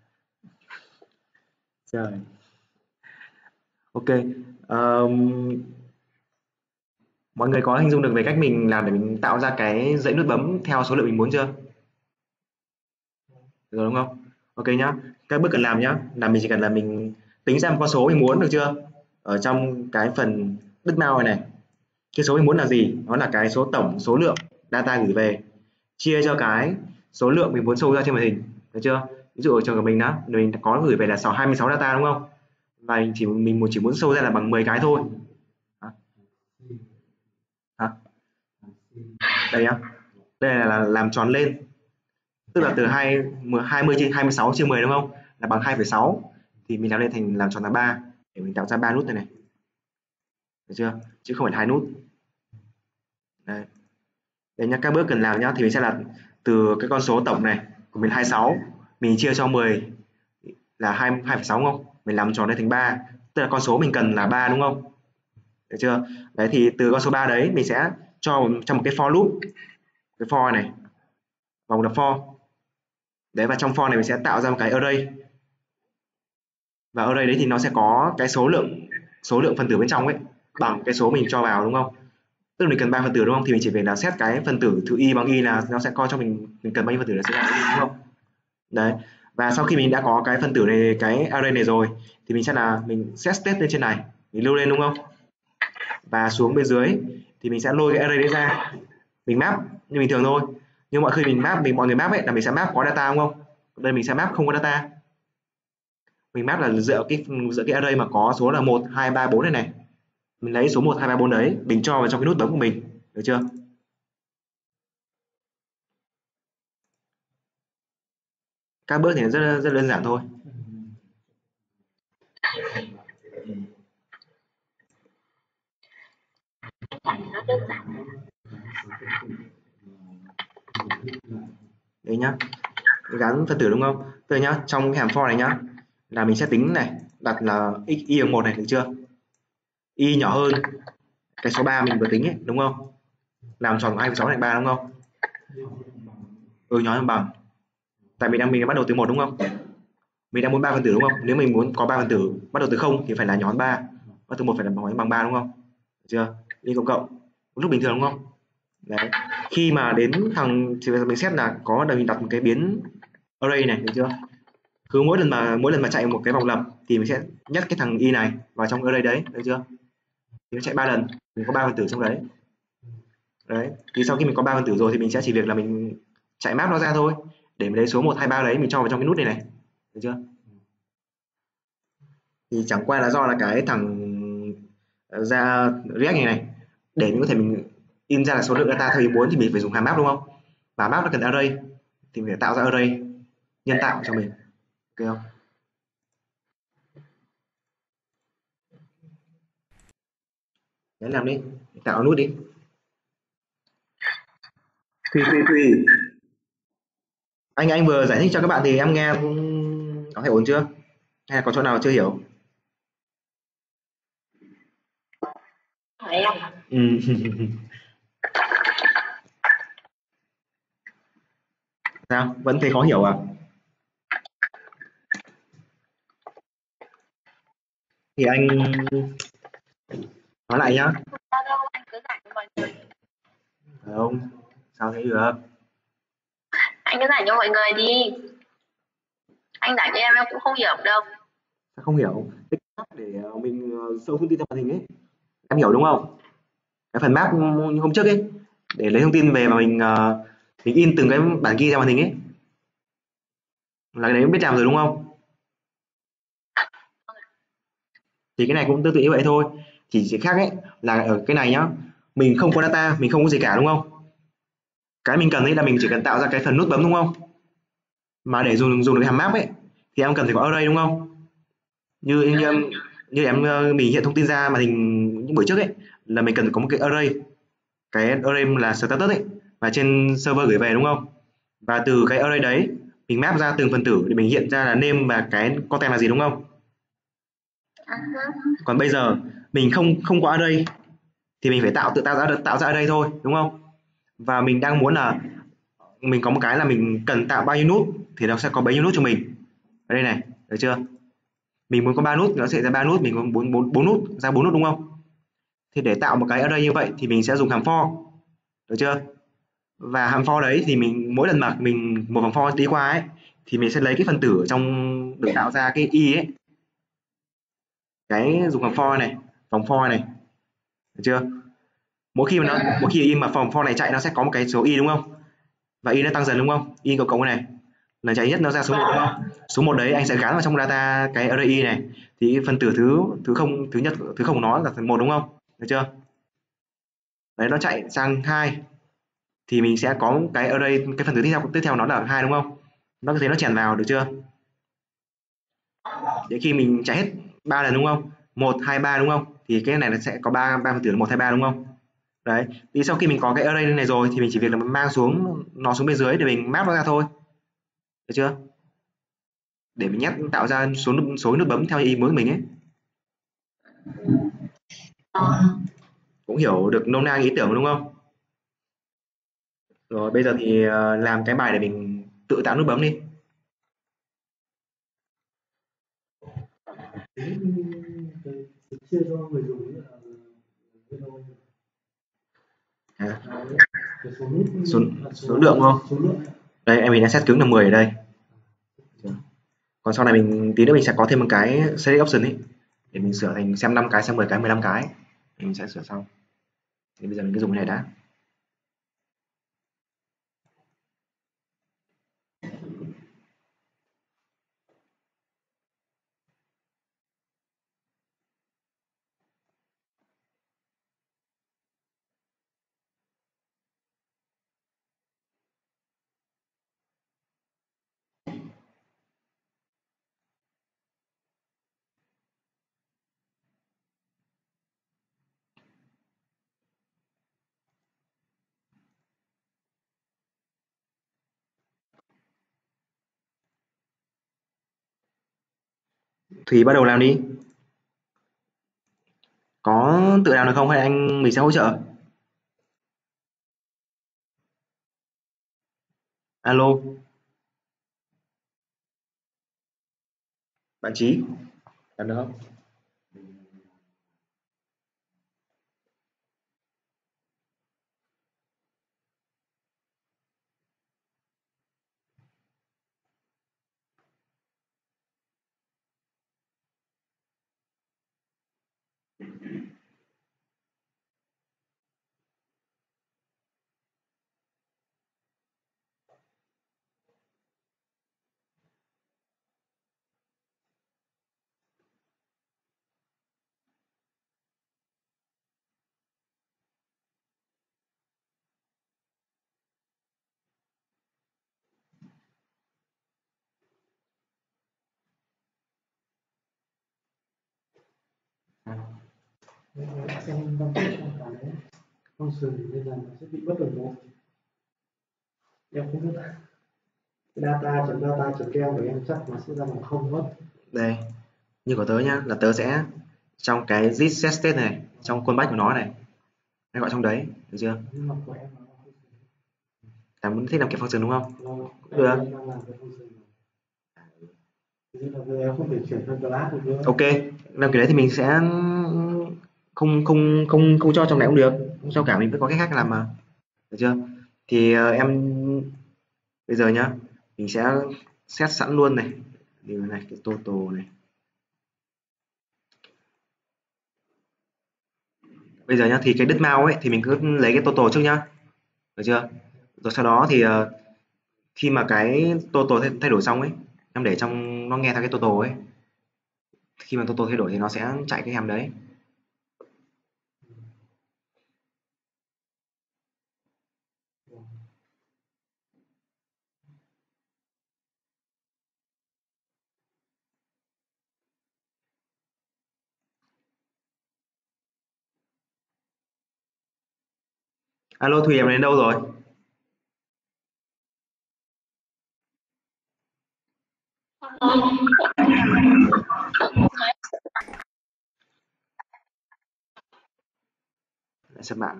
S1: Trời. Ok. Um, mọi người có hình dung được về cách mình làm để mình tạo ra cái dãy nút bấm theo số lượng mình muốn chưa? Được rồi đúng không? Ok nhá. Các bước cần làm nhá là mình chỉ cần là mình tính ra một con số mình muốn, được chưa? Ở trong cái phần đứt mouse này này, cái số mình muốn là gì? Nó là cái số tổng số lượng data gửi về chia cho cái số lượng mình muốn show ra trên màn hình, được chưa? Ví dụ ở trường của mình đó, mình có gửi về là sáu hai mươi sáu data đúng không? Và mình chỉ mình chỉ muốn show ra là bằng mười cái thôi. Hả? Hả? Đây nhá. Đây là, là làm tròn lên. Tức là từ hai mươi trên hai mươi sáu chia mười đúng không? Là bằng hai phẩy sáu, thì mình làm lên thành làm tròn là ba để mình tạo ra ba nút này này. Được chưa? Chứ không phải hai nút. Đây. Đây nhá, các bước cần làm nhá thì mình sẽ là từ cái con số tổng này của mình hai mươi sáu, mình chia cho mười là hai phẩy sáu đúng không? Mình làm tròn lên thành ba, tức là con số mình cần là ba đúng không? Được chưa? Đấy thì từ con số ba đấy mình sẽ cho trong một cái for loop, cái for này, vòng đập for. Đấy, và trong for này mình sẽ tạo ra một cái array. Và array đấy thì nó sẽ có cái số lượng số lượng phân tử bên trong ấy bằng cái số mình cho vào đúng không? Tức là mình cần ba phân tử đúng không? Thì mình chỉ về là set cái phân tử thứ y bằng y là nó sẽ coi cho mình mình cần bao nhiêu phân tử là sẽ ra y đúng không? Đấy. Và sau khi mình đã có cái phân tử này, cái array này rồi thì mình sẽ là mình set state lên trên này, mình lưu lên đúng không? Và xuống bên dưới thì mình sẽ lôi cái array đấy ra, mình map như bình thường thôi. Nhưng mọi khi mình map mình mọi người map ấy là mình sẽ map có data đúng không? Đây mình sẽ map không có data. Mình map là dựa cái dựa cái array mà có số là một hai ba bốn này này. Mình lấy số một hai ba bốn đấy, mình cho vào trong cái nút bấm của mình, được chưa? Các bước thì rất rất đơn giản thôi.
S4: Nó đơn giản.
S1: Đấy nhá. Gắn phân tử đúng không? Tức nhá, trong cái hàm for này nhá, là mình sẽ tính này, đặt là x y bằng một này, được chưa? Y nhỏ hơn cái số ba mình vừa tính ấy, đúng không? Làm tròn hai phẩy sáu thành ba đúng không? Ừ, nhỏ hơn bằng. Tại mình đang mình đang bắt đầu từ một đúng không? Mình đang muốn ba phân tử đúng không? Nếu mình muốn có ba phân tử bắt đầu từ không thì phải là nhón ba, bắt từ một phải là bằng bằng ba đúng không? Được chưa? Y cộng cộng lúc bình thường đúng không? Đấy. Khi mà đến thằng thì bây giờ mình xét là có là mình đặt một cái biến array này, được chưa? Cứ mỗi lần mà mỗi lần mà chạy một cái vòng lập thì mình sẽ nhét cái thằng y này vào trong array đấy, được chưa? Thì nó chạy ba lần, mình có ba phần tử trong đấy. Đấy, thì sau khi mình có ba phần tử rồi thì mình sẽ chỉ việc là mình chạy map nó ra thôi. Để mình lấy số một hai ba đấy mình cho vào trong cái nút này này. Được chưa? Thì chẳng qua là do là cái thằng ờ, ra React này này để mình có thể mình in ra là số lượng data theo ý muốn thì mình phải dùng hàm map đúng không? Và map nó cần array thì mình phải tạo ra array nhân tạo cho mình. Ok không? Đấy làm đi, tạo nút đi. Thùy Thùy Thùy. Anh anh vừa giải thích cho các bạn thì em nghe cũng có thể ổn chưa? Hay là có chỗ nào chưa hiểu?
S4: Hỏi em.
S1: Ừ. Sao? Vẫn thấy khó hiểu à? Thì anh nói lại nhá.
S4: Sao đâu, anh cứ giải cho mọi người.
S1: Không, sao thế được?
S4: Anh cứ giải cho mọi người đi. Anh giải cho em em cũng không hiểu đâu.
S1: Sao không hiểu? Cái cách để ờ, mình ờ, sâu thông tin trong màn hình ấy. Em hiểu đúng không? Cái phần map như hôm trước ấy để lấy thông tin về mà mình ờ, mình in từng cái bản ghi ra màn hình ấy. Là cái đấy biết làm rồi đúng không? Thì cái này cũng tương tự như vậy thôi. Chỉ chỉ khác ấy là ở cái này nhá, mình không có data, mình không có gì cả đúng không? Cái mình cần ấy là mình chỉ cần tạo ra cái phần nút bấm đúng không? Mà để dùng dùng được hàm map ấy thì em cần phải có array đúng không? Như như em như em ờ, mình hiện thông tin ra màn hình những buổi trước ấy là mình cần có một cái array, cái array là status ấy và trên server gửi về đúng không? Và từ cái array đấy mình map ra từng phần tử để mình hiện ra là name và cái content là gì đúng không? Còn bây giờ mình không không có array thì mình phải tạo tự tạo ra tạo ra array thôi đúng không? Và mình đang muốn là mình có một cái là mình cần tạo bao nhiêu nút thì nó sẽ có bấy nhiêu nút cho mình. Ở đây này, được chưa? Mình muốn có ba nút nó sẽ ra ba nút, mình muốn bốn bốn bốn nút ra bốn nút đúng không? Thì để tạo một cái array như vậy thì mình sẽ dùng hàm for. Được chưa? Và hàm for đấy thì mình mỗi lần mà mình một vòng for đi qua ấy thì mình sẽ lấy cái phần tử ở trong được tạo ra cái y ấy, cái dùng hàm for này, vòng for này, được chưa? Mỗi khi mà nó mỗi khi y mà vòng for này chạy nó sẽ có một cái số y đúng không? Và y nó tăng dần đúng không? Y cộng cộng này lần chạy nhất nó ra số một đúng không? Số một đấy anh sẽ gắn vào trong data cái array y này thì phần tử thứ thứ không thứ nhất thứ không của nó là một đúng không? Được chưa? Đấy nó chạy sang hai thì mình sẽ có cái array cái phần tử tiếp theo tiếp theo nó là hai đúng không? Nó cứ thế nó chèn vào được chưa? Đến khi mình chạy hết ba lần đúng không? Một hai ba đúng không? Thì cái này nó sẽ có ba ba phần tử là một hai ba đúng không? Đấy, thì sau khi mình có cái array này rồi thì mình chỉ việc là mang xuống nó xuống bên dưới để mình map nó ra thôi. Được chưa? Để mình nhét tạo ra số nút số nút bấm theo ý muốn của mình ấy. Cũng hiểu được nôm na ý tưởng đúng không? Rồi bây giờ thì ờ, làm cái bài để mình tự tạo nút bấm đi.
S3: cái, cái, cái chia cho người dùng ấy là cái đâu
S1: À,
S3: cái số nút
S1: số,
S3: là
S1: số lượng không?
S3: số lượng ấy.
S1: Đây em mình đã set cứng là mười ở đây. Còn sau này mình tí nữa mình sẽ có thêm một cái select option ấy để mình sửa thành xem năm cái, xem mười cái, mười lăm cái. Mình sẽ sửa sau. Thì bây giờ mình cứ dùng cái này đã. Thùy bắt đầu làm đi. Có tự làm được không hay anh mình sẽ hỗ trợ? Alo, bạn Trí, làm được không?
S3: xem trong cái function nên là nó sẽ bị bất đồng bộ. Em không biết data chấm data chấm keo của em chắc nó sẽ ra bằng không mất.
S1: Đây, như của tớ nhá, là tớ sẽ trong cái this set state này, trong callback của nó này, hay gọi trong đấy, được chưa?
S3: Nhưng mà của em nó là
S1: Ta muốn thích làm kiểu function đúng không?
S3: nó được. Em đang làm cái function này. Thế là giờ em không thể chuyển sang class được nữa.
S1: Ok, làm cái đấy thì mình sẽ không không không không cho trong này cũng được, không cho cả, mình vẫn có cách khác làm mà, được chưa? Thì uh, em bây giờ nhá, mình sẽ set sẵn luôn này, điều này cái total này. Bây giờ nhá, thì cái đứt mouse ấy thì mình cứ lấy cái total trước nhá, được chưa? Rồi sau đó thì uh, khi mà cái total thay, thay đổi xong ấy, em để trong nó nghe theo cái total ấy, khi mà total thay đổi thì nó sẽ chạy cái hàm đấy. Alo Thùy, em đến đâu rồi? Lại xem bạn.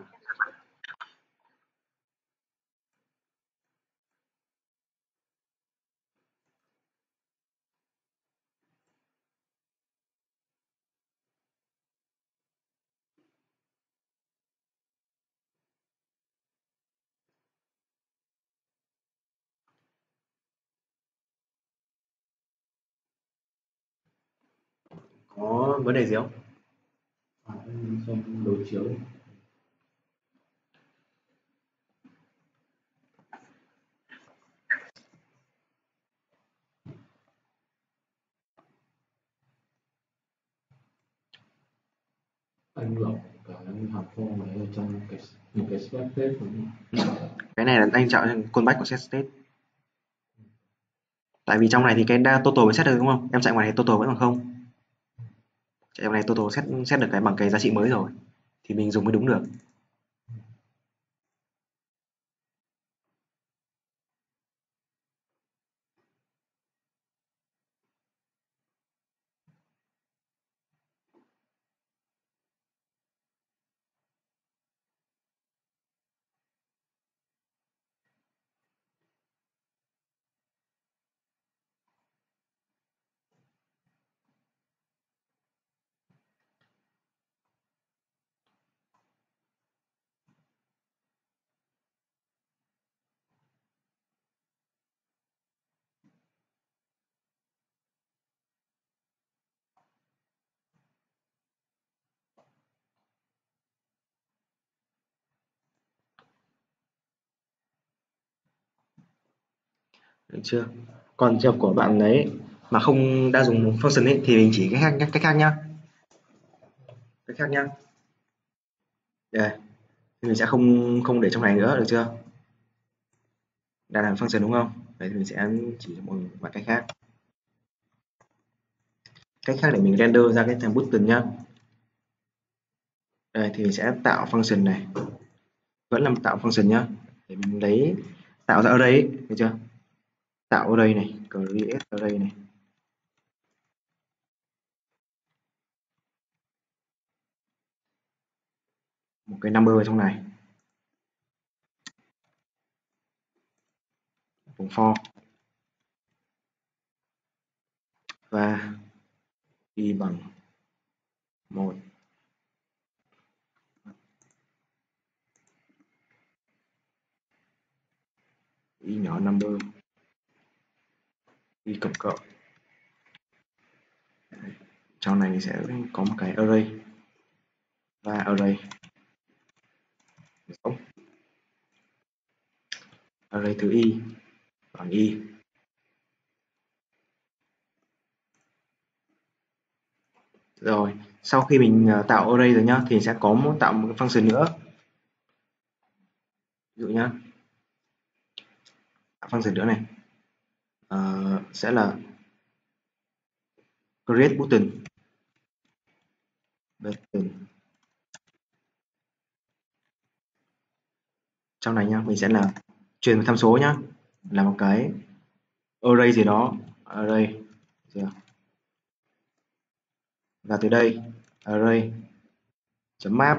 S1: Có vấn đề gì không?
S3: À, em xem đối chiếu. Anh lọc cả anh học form này ở trong cái một cái step test của mình.
S1: Cái này là anh chọn callback của set state. Tại vì trong này thì cái đa total mới set được đúng không? Em chạy ngoài này total vẫn bằng không. Chạy ngoài này total set set được cái bằng cái giá trị mới rồi thì mình dùng mới đúng được. Được chưa? Còn trường hợp của bạn đấy mà không đã dùng function ấy thì mình chỉ cách khác cách khác nhá. Cách khác nhá. Đây. Thì mình sẽ không không để trong này nữa, được chưa? Đang làm function đúng không? Đấy thì mình sẽ chỉ một vài cách khác. Cách khác để mình render ra cái thằng button nhá. Đây thì mình sẽ tạo function này. Vẫn là tạo function nhá. Để mình lấy tạo ra array ấy, được chưa? Tạo array này, create array này. Một cái number ở trong này. Vùng for và y bằng một. Y nhỏ number, y cộng cộng. Trong này mình sẽ có một cái array. và array giống array thứ y bằng y. Rồi, sau khi mình tạo array rồi nhá, thì sẽ có một tạo một cái function nữa. Ví dụ nhá, tạo function nữa này, uh, sẽ là create button. button. Trong này nhá, mình sẽ là truyền một tham số nhá, là một cái array gì đó, array chưa? Và từ đây array chấm map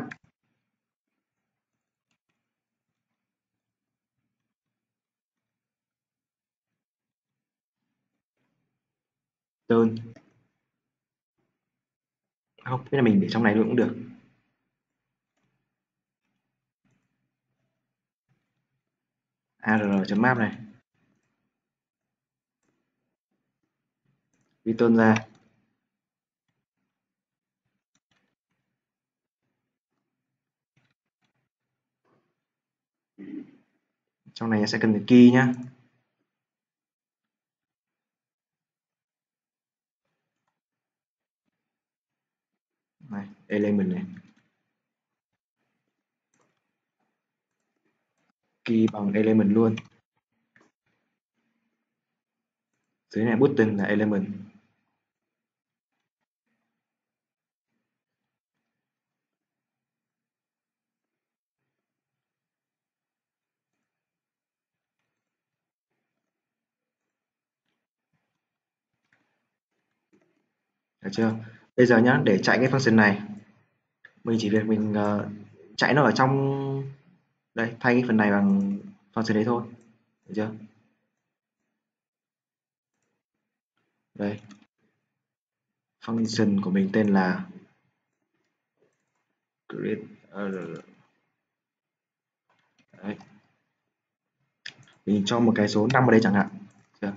S1: tên. Không, thế là mình để trong này luôn cũng được. ar.map này, return ra trong này sẽ cần cái key nhá. Này, element này, key bằng element luôn. Dưới này button là element. Được chưa? Bây giờ nhá, để chạy cái function này, mình chỉ việc mình uh, chạy nó ở trong đây, thay cái phần này bằng function đấy thôi. Được chưa? Đây. Function của mình tên là create uh, đấy. Mình cho một cái số năm ở đây chẳng hạn. Được.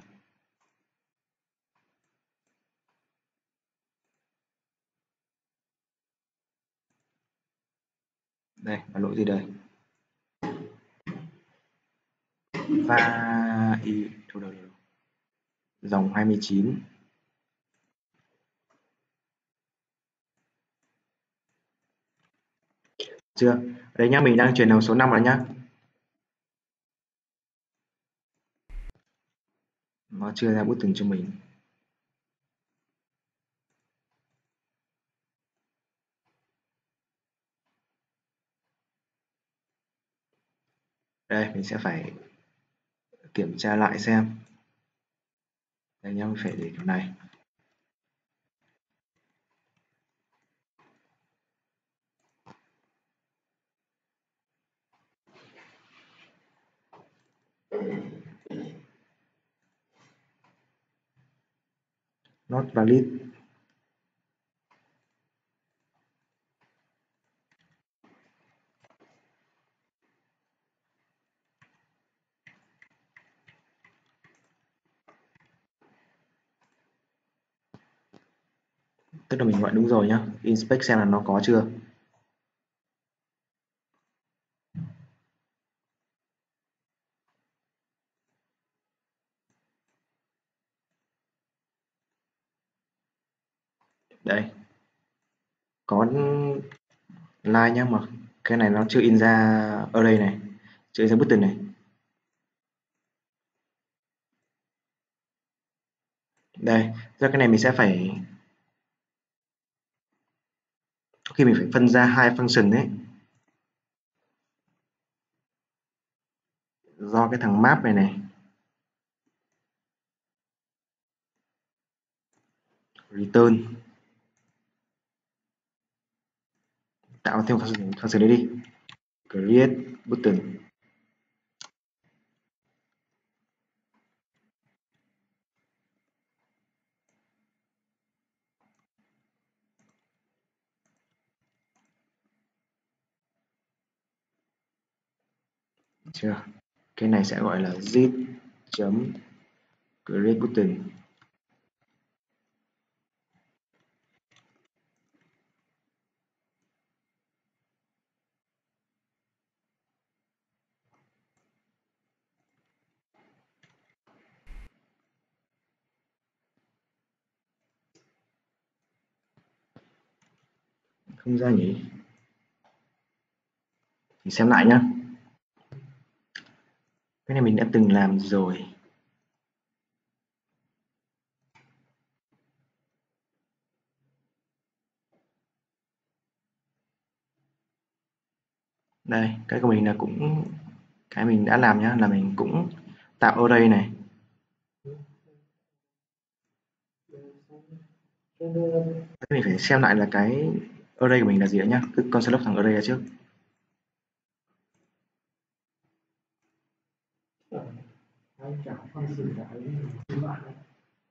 S1: Đây, là lỗi gì đây? Và y thôi đâu, đâu. Dòng hai mươi chín. Chưa? Đây nhá, mình đang truyền đầu số năm rồi nhá. Nó chưa ra button cho mình. Đây, mình sẽ phải kiểm tra lại xem. Đây nhá, mình phải để cái này. Not valid. Tức là mình gọi đúng rồi nhá. Inspect xem là nó có chưa. Đây. Có line nhá, mà cái này nó chưa in ra array này, chưa in ra button này. Đây, ra cái này mình sẽ phải khi mình phải phân ra hai function đấy. Do cái thằng map này này. Return. Tạo thêm function, function đấy đi. Create button. Chưa? Cái này sẽ gọi là zip chấm create button. Không ra nhỉ? Mình xem lại nhá. Cái này mình đã từng làm rồi. Đây, cái của mình là cũng cái mình đã làm nhá, là mình cũng tạo array này. Thế mình phải xem lại là cái array của mình là gì đã nhá. Cứ construct thằng array ra trước.
S3: Anh chẳng phân xử cái cái bạn ấy.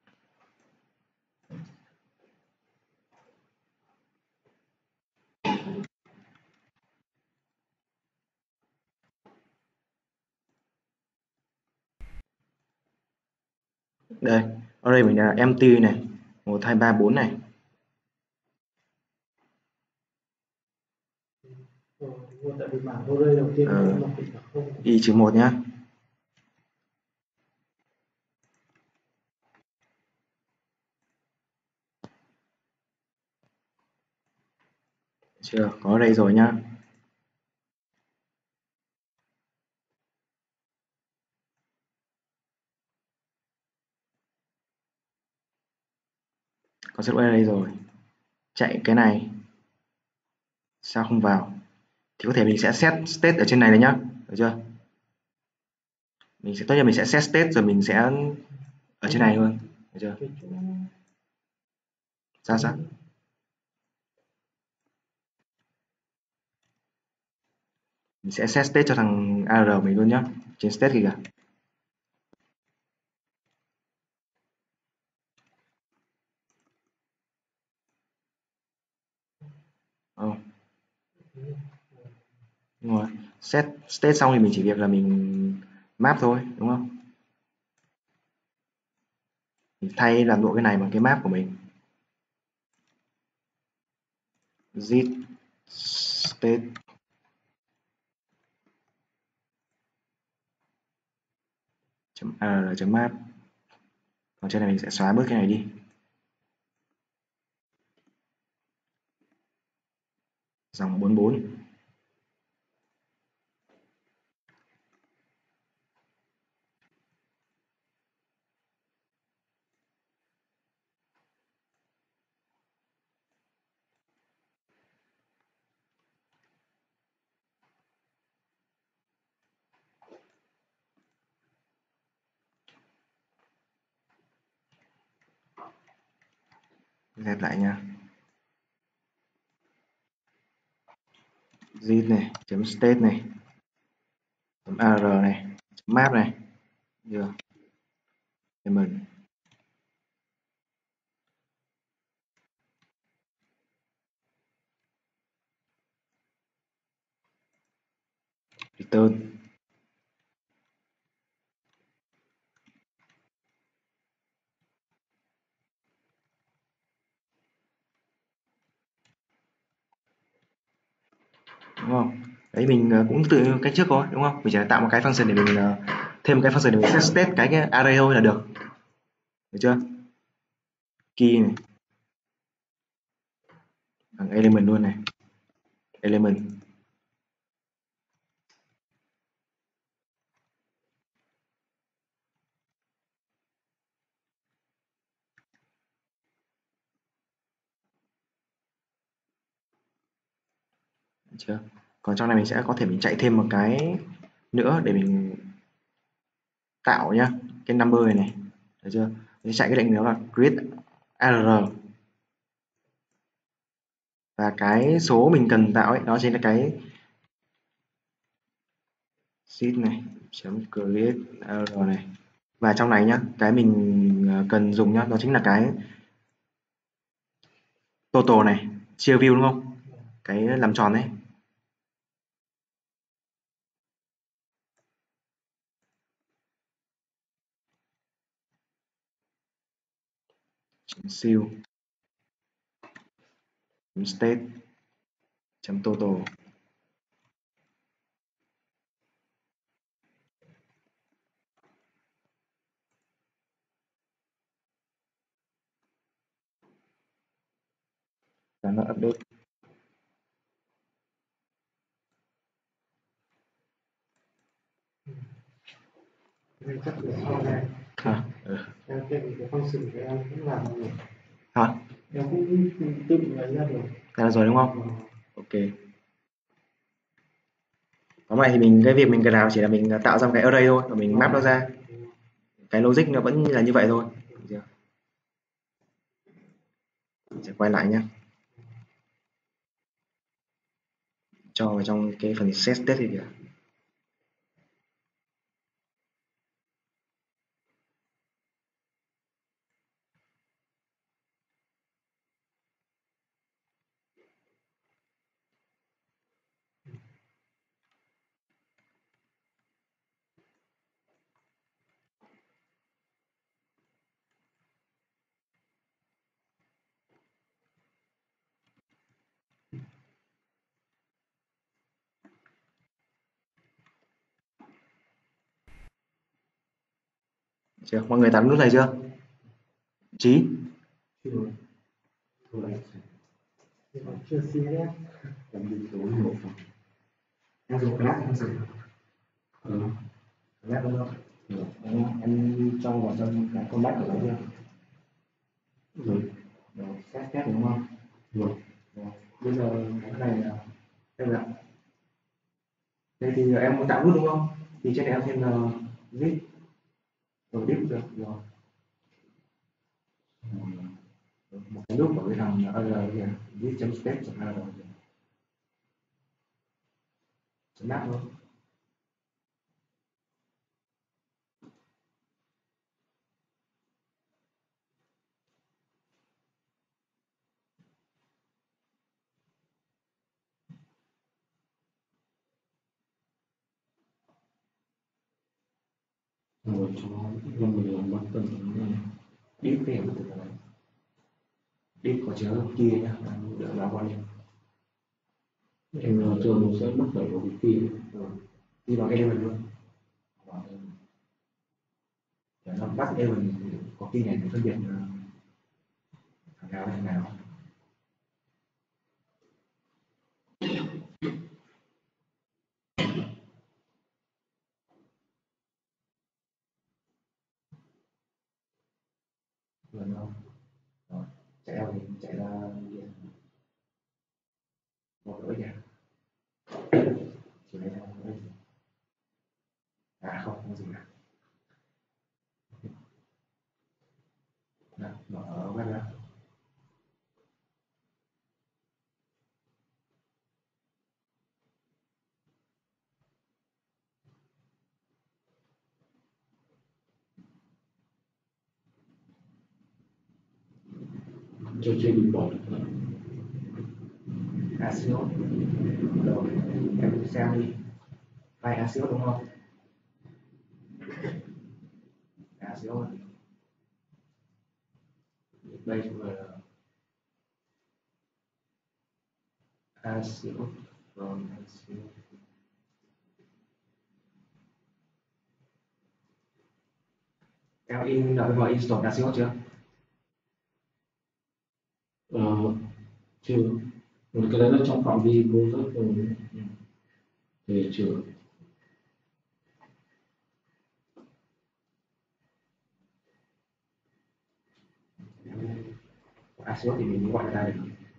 S1: Đây, array mình là empty này, một hai ba bốn này.
S3: Ờ, tại vì bảng array đầu tiên
S1: Ờ,
S3: nó là không.
S1: y trừ một nhá. Chưa, có array rồi nhá. Có set array rồi. Chạy cái này. Sao không vào? Thì có thể mình sẽ set state ở trên này đấy nhá. Được chưa? Mình sẽ tất nhiên mình sẽ set state rồi mình sẽ ở trên này luôn. Được chưa?
S3: Cái chỗ
S1: Sao sao? Mình sẽ set state cho thằng a rờ mình luôn nhá. Trên state kìa. Ờ, đúng rồi. Set state xong thì mình chỉ việc là mình map thôi, đúng không? Mình thay làm độ cái này bằng cái map của mình. Zip state chấm r chấm map. Còn trên này mình sẽ xóa bớt cái này đi. Dòng bốn bốn. Dẹp lại nha. Zip này, chấm state này, chấm r này, chấm map này. Được. Mình return. Đúng không? Đấy mình ờ, cũng tự cách trước thôi, đúng không? Mình chỉ là tạo một cái function để mình ờ, thêm một cái function để mình set state cái, cái array thôi là được. Được chưa? Key này, bằng element luôn này. Element. Được chưa? Còn trong này mình sẽ có thể mình chạy thêm một cái nữa để mình tạo nhá, cái number này này. Được chưa? Mình chạy cái lệnh đó là create arr. Và cái số mình cần tạo ấy, đó chính là cái sheet này, chấm create arr này. Và trong này nhá, cái mình ờ, cần dùng nhá, đó chính là cái total này, chia view đúng không? Cái làm tròn đấy. Chấm siêu. Chấm state. Chấm total. Và nó update.
S3: Nên chắc là sau này
S1: Hả? Ừ.
S3: em thêm cái function của em cũng làm được.
S1: Hả?
S3: Em cũng tự lấy ra được.
S1: Ra rồi đúng không?
S3: Và
S1: Ok. Tóm lại thì mình cái việc mình cần làm chỉ là mình tạo ra một cái array thôi và mình map nó ra. Cái logic nó vẫn là như vậy thôi. Được chưa? Mình sẽ quay lại nhé. Cho vào trong cái phần set state thì kìa. Chưa? Mọi người tắt nút này chưa? Chí?
S3: chưa chưa xin nhé.
S5: Em đi số một phần. Em dùng class em sử. Ừ. Class đúng không? Được. Em, em cho vào trong cái combat của nó chưa? Rồi. Rồi. Set set đúng không? Được. Rồi. Bây giờ cái này là đây là đây thì em muốn tạo nút đúng không? Thì trên này em thêm là zip rồi div được rồi. Một cái nút của cái thằng other kìa, zip chấm state chấm other kìa. Chấm map thôi. Rồi cho năm mươi làm bắt tầm deep cái hiện tượng này. Deep có chứa kia nhá, đỡ báo qua lên. Em thường sẽ bắt đầu vào cái kia, đi vào element luôn. Để nó bắt element có kia này để phân biệt thằng nào thằng nào. Gần không? Rồi, chạy ra thì chạy ra một lỗi kìa. Chỉ đây thôi, đây. À không, không gì cả. Đó, mở web ra. Cho chơi bị bỏ Asios rồi em xem đi file Asios đúng không? Asios đây chúng là Asios rồi Asios em in đợi vào install Asios chưa? Ờ, chưa. Một cái đấy là trong phạm vi project rồi thì chưa. Asios thì mình gọi là đây.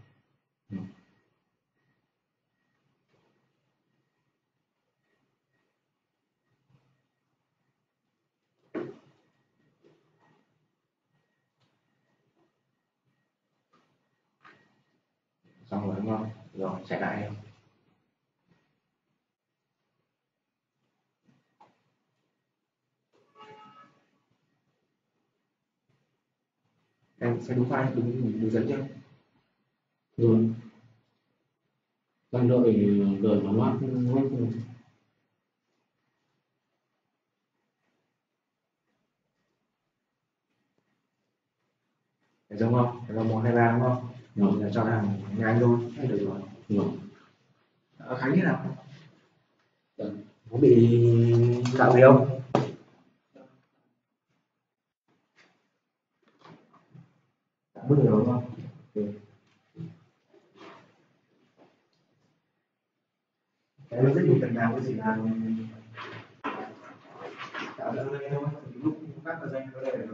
S5: Xong rồi đúng không? Rồi chạy lại em. Em sẽ đúng file đúng hướng dẫn chưa? Rồi. Đang đợi đợi nó loát loát rồi. Phải giống không? Phải giống một hai ba đúng không? Rồi là cho hàng nhanh thôi, hay được rồi. Rồi. Ở Khánh thế nào? Có bị tạo gì không? Tạo bất ngờ đúng không? Ừ. Cái logic mình cần làm cái gì là tạo ra đây thôi. được.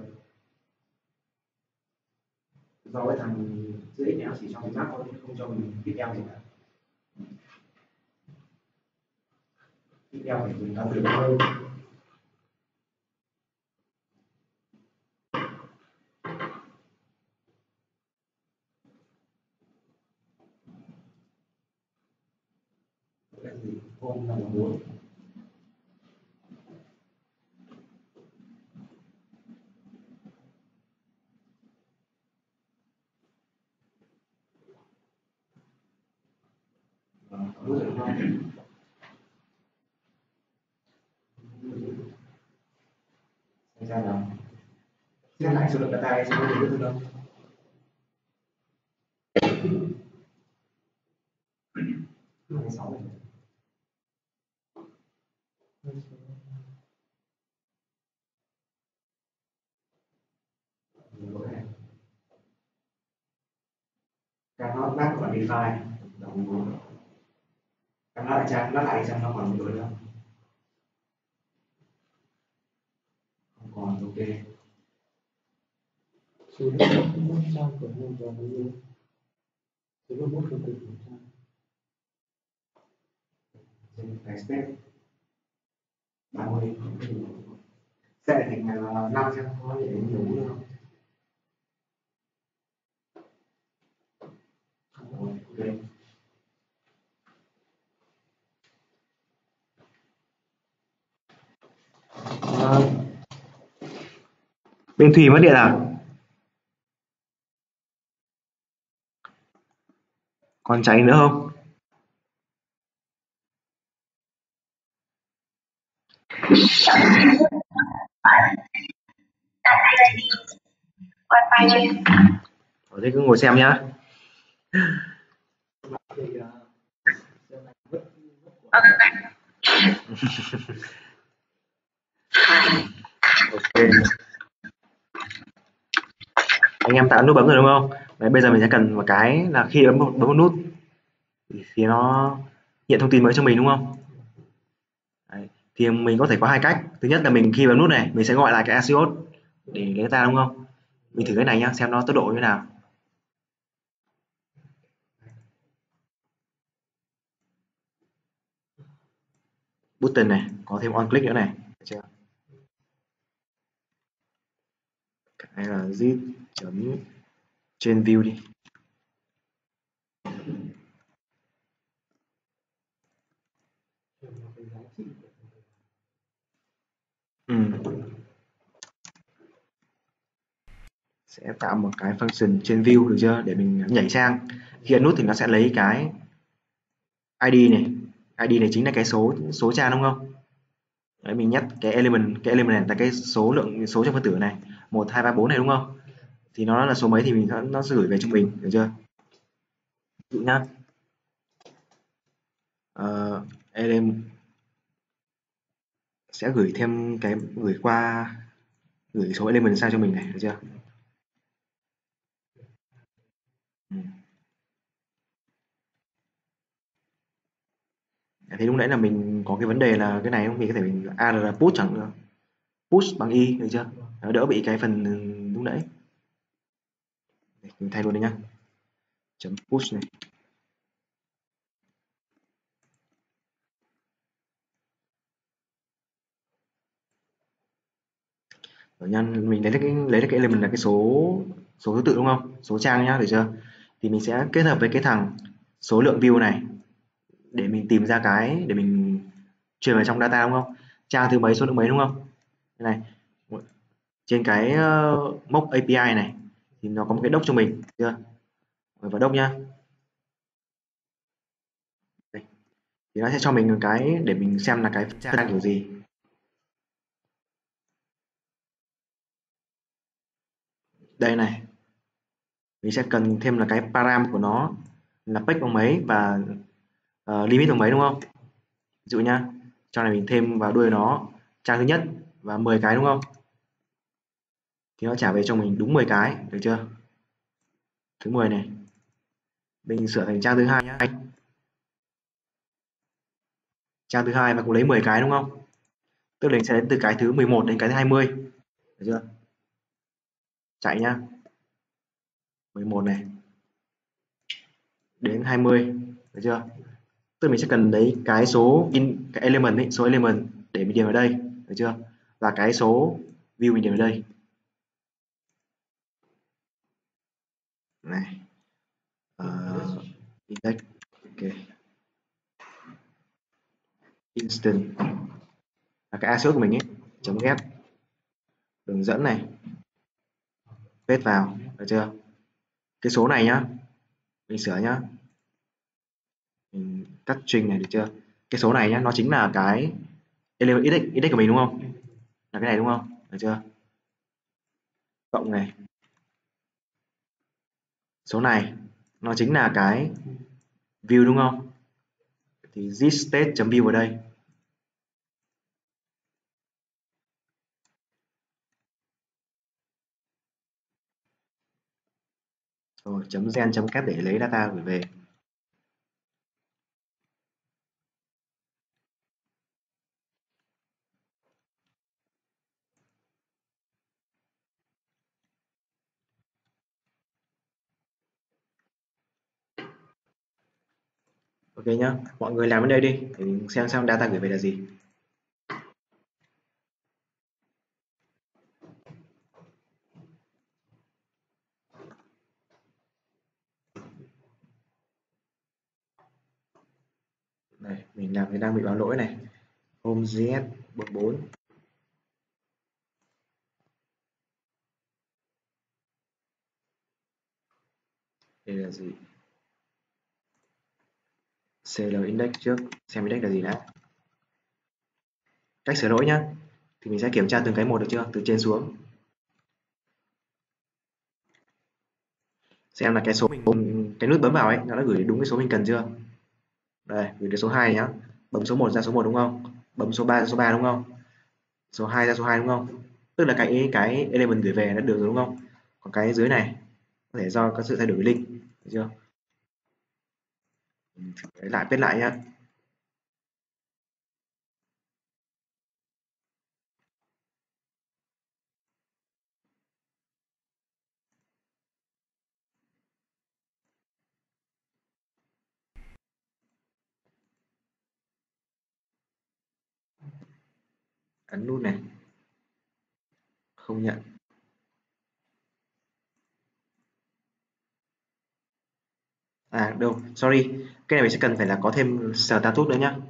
S5: Do cái thằng dưới này nó chỉ cho mình map thôi, không cho mình tiếp theo gì cả. Tiếp theo phải dùng tạo từ hơn. Cái gì hôm là bốn. Đúng rồi không? Thành ra là xét lại số lượng data sẽ có được không? hai sáu lỗi này. Cannot map còn define đồng muốn. Cannot lại trang nó lại trang nó còn một lỗi nữa. Không còn ok.
S3: Số lượng một trang của mình là bao nhiêu? Số lượng một phần tử một trang.
S5: Trên cái step ba mươi sẽ thành là năm trăm có thể nhiều nữa không? Ok.
S1: Ờ, bên Thùy mất điện à? Còn cháy nữa không? Ở đây cứ ngồi xem nhá. Ok. Anh em tạo nút bấm rồi đúng không? Đấy, bây giờ mình sẽ cần một cái là khi bấm một, bấm một nút thì nó hiện thông tin mới cho mình đúng không? Đấy. Thì mình có thể có hai cách. Thứ nhất là mình khi bấm nút này mình sẽ gọi lại cái Axios để lấy data đúng không? Mình thử cái này nhá, xem nó tốc độ như thế nào. Button này, có thêm on click nữa này, được chưa? Cái là zip chấm trên view đi. Ừ. Sẽ tạo một cái function trên view được chưa? Để mình nhảy sang. Khi ấn nút thì nó sẽ lấy cái i đê này. i đê này chính là cái số số trang đúng không? Đấy, mình nhét cái element cái element này là cái số lượng số trong phân tử này, một hai ba bốn này đúng không? Thì nó là số mấy thì mình nó sẽ gửi về cho mình, được chưa? Ví dụ nhá. Ờ, element sẽ gửi thêm cái gửi qua gửi số element sang cho mình này, được chưa? Ừ. Thế lúc nãy là mình có cái vấn đề là cái này không, mình có thể mình add là push chẳng được, push bằng y, được chưa? Nó đỡ bị cái phần lúc nãy. Để mình thay luôn đây nhá. Chấm push này. Rồi nha, mình lấy cái lấy cái element là cái số số thứ tự đúng không? Số trang nhá, được chưa? Thì mình sẽ kết hợp với cái thằng số lượng view này để mình tìm ra cái để mình truyền vào trong data đúng không? Trang thứ mấy số lượng mấy đúng không? Đây này. Trên cái uh, mock a pê i này thì nó có một cái doc cho mình, được chưa? Rồi vào doc nhá. Đây. Thì nó sẽ cho mình một cái để mình xem là cái trang kiểu gì. Đây này. Mình sẽ cần thêm là cái param của nó là page bằng mấy và uh, limit bằng mấy đúng không? Ví dụ nhá, cho này mình thêm vào đuôi nó trang thứ nhất và mười cái đúng không? Thì nó trả về cho mình đúng mười cái, được chưa? Thứ mười này. Mình sửa thành trang thứ hai nhá. Trang thứ hai và cũng lấy mười cái đúng không? Tức là mình sẽ đến từ cái thứ mười một đến cái thứ hai mươi. Được chưa? chạy nhá. mười một này đến hai mươi, được chưa? Tức mình sẽ cần lấy cái số in cái element ấy, số element để mình điền vào đây, được chưa? Và cái số view mình điền vào đây. Này. Uh, index, ok. Instant là cái asset của mình ấy, chấm get đường dẫn này, paste vào, được chưa? Cái số này nhá, mình sửa nhá, mình cắt string này, được chưa? Cái số này nhá, nó chính là cái element index, index của mình đúng không? Là cái này đúng không? Được chưa? Cộng này, số này nó chính là cái view đúng không? Thì this state chấm view vào đây. Rồi chấm gen chấm cắt để lấy data gửi về. Ok nhá, mọi người làm bên đây đi để mình xem xem data gửi về là gì. Này, mình làm cái đang bị báo lỗi này. Home.js bước bốn. Đây là gì? xê lờ index trước, xem index là gì đã. Cách sửa lỗi nhá. Thì mình sẽ kiểm tra từng cái một được chưa? Từ trên xuống. Xem là cái số mình cái nút bấm vào ấy nó đã gửi đúng cái số mình cần chưa? Đây, gửi đến số hai nhá. Bấm số một ra số một đúng không? Bấm số ba ra số ba đúng không? Số hai ra số hai đúng không? Tức là cái cái element gửi về đã được rồi đúng không? Còn cái dưới này có thể do có sự thay đổi link, được chưa? Đấy, lại viết lại nhá. Ấn nút này. Không nhận. À đâu, sorry. Cái này mình sẽ cần phải là có thêm status nữa nhá.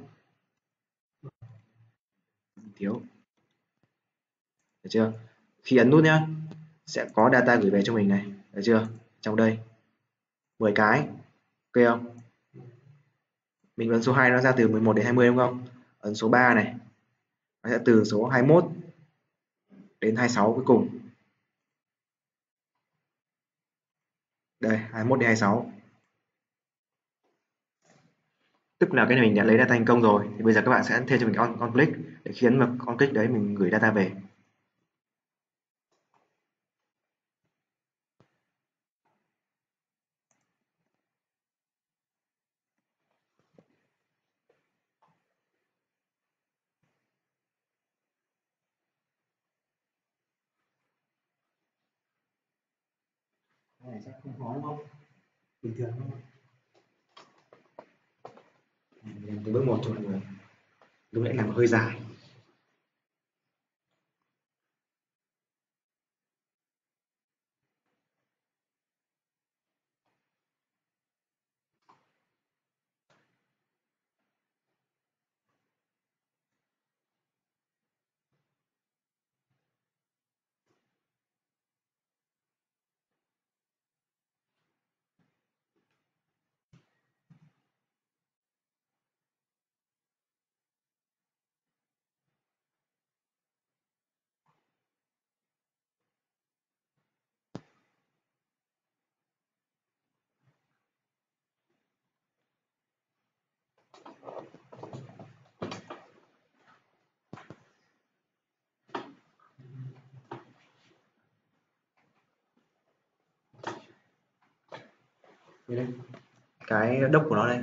S1: Thiếu. Được chưa? Khi ấn nút nhá, sẽ có data gửi về cho mình này, được chưa? Trong đây. mười cái. Ok không? Mình ấn số hai nó ra từ mười một đến hai mươi đúng không? Ấn số ba này, nó sẽ từ số hai mươi mốt đến hai mươi sáu cuối cùng. Đây, hai mươi mốt đến hai mươi sáu. Tức là cái này mình đã lấy data thành công rồi. Thì bây giờ các bạn sẽ thêm cho mình on, on click để khiến mà on click đấy mình gửi data về.
S3: Cái này chắc không khó đúng không? Bình thường thôi.
S1: Làm từ bước một cho mọi người. Lúc nãy làm hơi dài. Đây, cái đốc của nó đây.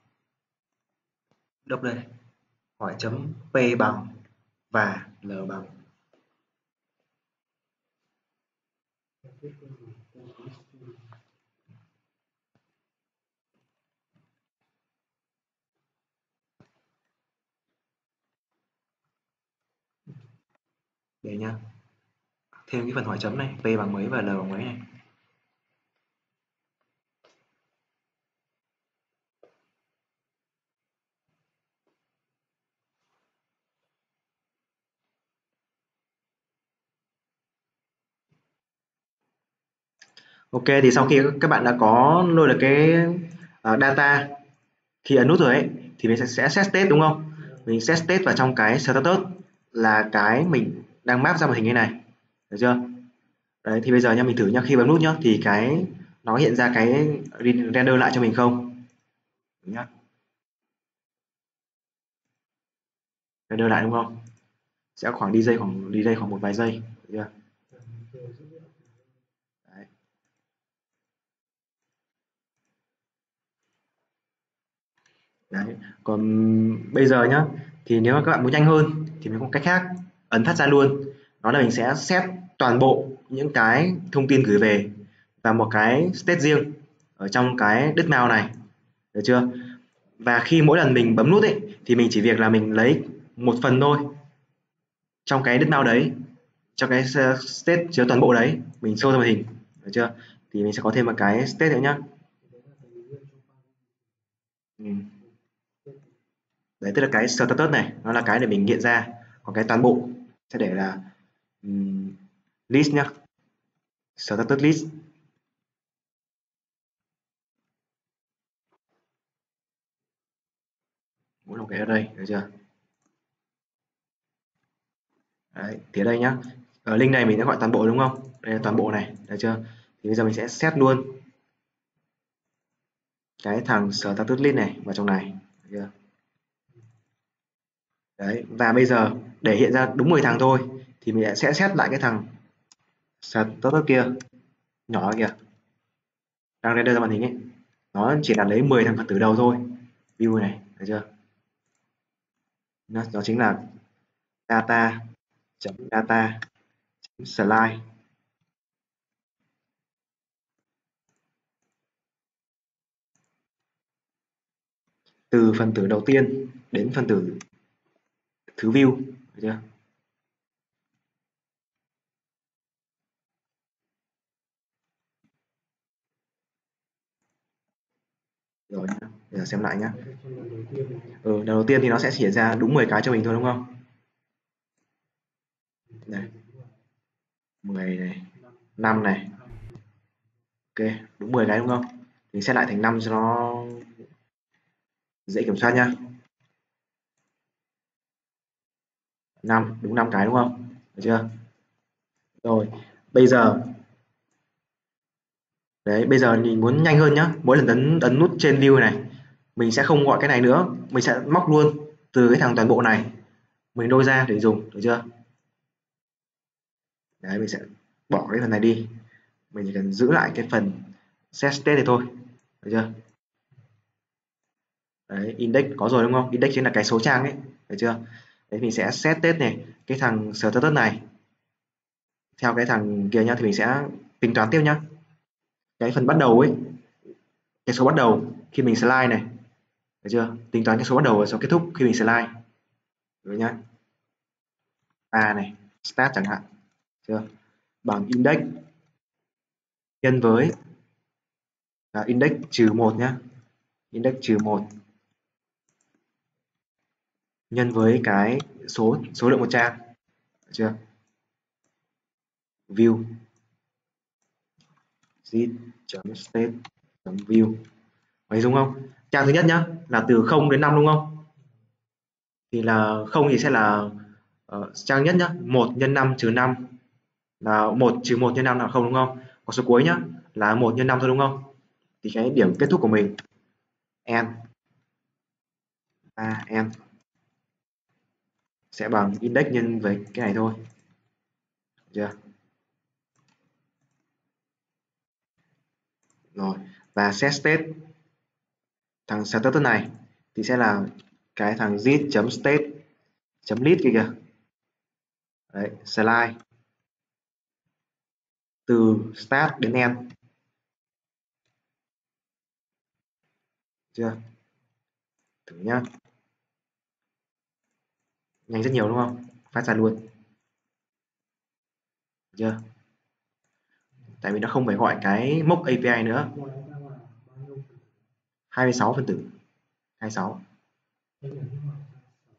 S1: Đốc đây. Hỏi chấm P bằng và L bằng.
S3: viết cái gì tên list string.
S1: Để nhá, thêm cái phần hỏi chấm này, p bằng mấy và l bằng mấy này. Ok, thì sau khi các bạn đã có load được cái uh, data, khi ấn nút rồi ấy thì mình sẽ, sẽ set state đúng không? Mình set state vào trong cái status là cái mình đang map ra màn hình như này, được chưa? Đấy, thì bây giờ nha, mình thử nhá, khi bấm nút nhá thì cái nó hiện ra cái render lại cho mình không? Nhá. Render lại đúng không? Sẽ khoảng đi giây khoảng đi đây khoảng một vài giây, được chưa? Đấy. Đấy. Còn bây giờ nhá, thì nếu mà các bạn muốn nhanh hơn thì mình có một cách khác, ấn phát ra luôn. Đó là mình sẽ set toàn bộ những cái thông tin gửi về và một cái state riêng ở trong cái đứt mouse này, được chưa? Và khi mỗi lần mình bấm nút ấy thì mình chỉ việc là mình lấy một phần thôi trong cái đứt mouse đấy, trong cái state chứa toàn bộ đấy, mình show ra màn hình, được chưa? Thì mình sẽ có thêm một cái state nữa nhá. Ừ. Đấy, tức là cái status này nó là cái để mình hiện ra, còn cái toàn bộ sẽ để là um, list nhá, status list. Mỗi một cái ở đây, được chưa? Đấy, thì ở đây nhá, ở link này mình đã gọi toàn bộ đúng không? Đây là toàn bộ này, được chưa? Thì bây giờ mình sẽ set luôn cái thằng status list này vào trong này, được chưa? Đấy, và bây giờ để hiện ra đúng mười thằng thôi thì mình sẽ set lại cái thằng status kia, nhỏ kìa, đang render ra màn hình ấy, nó chỉ là lấy mười thằng phật tử đầu thôi, view này, được chưa? Nó, đó chính là data chấm data chấm slide từ phần tử đầu tiên đến phần tử thứ view, được chưa? Rồi nhá, bây giờ xem lại nhá. Ừ, lần đầu tiên thì nó sẽ chỉ ra đúng mười cái cho mình thôi đúng không? Này, mười này, năm này. Ok, đúng mười cái đúng không? Mình set lại thành năm cho nó dễ kiểm soát nhá. năm, đúng năm cái đúng không? Được chưa? Rồi, bây giờ đấy, bây giờ mình muốn nhanh hơn nhá. Mỗi lần ấn ấn nút trên view này, mình sẽ không gọi cái này nữa, mình sẽ móc luôn từ cái thằng toàn bộ này, mình đôi ra để dùng, được chưa? Đấy, mình sẽ bỏ cái phần này đi, mình chỉ cần giữ lại cái phần set state này thôi, được chưa? Đấy, index có rồi đúng không? Index chính là cái số trang ấy, được chưa? Đấy, mình sẽ set state này, cái thằng status này theo cái thằng kia nhá, thì mình sẽ tính toán tiếp nhá. Cái phần bắt đầu ấy, cái số bắt đầu khi mình slide này, được chưa? Tính toán cái số bắt đầu và số kết thúc khi mình slide, rồi nhá. A này, start chẳng hạn, chưa? Bằng index nhân với là index trừ một nhá, index trừ một nhân với cái số số lượng một trang, được chưa? View zip.state view, thấy đúng không? Trang thứ nhất nhá là từ không đến năm đúng không? Thì là không thì sẽ là uh, trang nhất nhá, một nhân năm trừ năm là một trừ một nhân năm là không đúng không? Còn số cuối nhá là một nhân năm thôi đúng không? Thì cái điểm kết thúc của mình n a n sẽ bằng index nhân với cái này thôi, được chưa? Rồi, và set state thằng status này thì sẽ là cái thằng zip.state chấm list kia kìa. Đấy, slide từ start đến end. Chưa? Thử nhá. Nhanh rất nhiều đúng không? Phát ra luôn. Chưa? Tại vì nó không phải gọi cái mock a pê i nữa.
S3: ngoài ra là bao nhiêu phần tử?
S1: hai mươi sáu phân tử. hai mươi sáu.
S3: Đây là những khoảng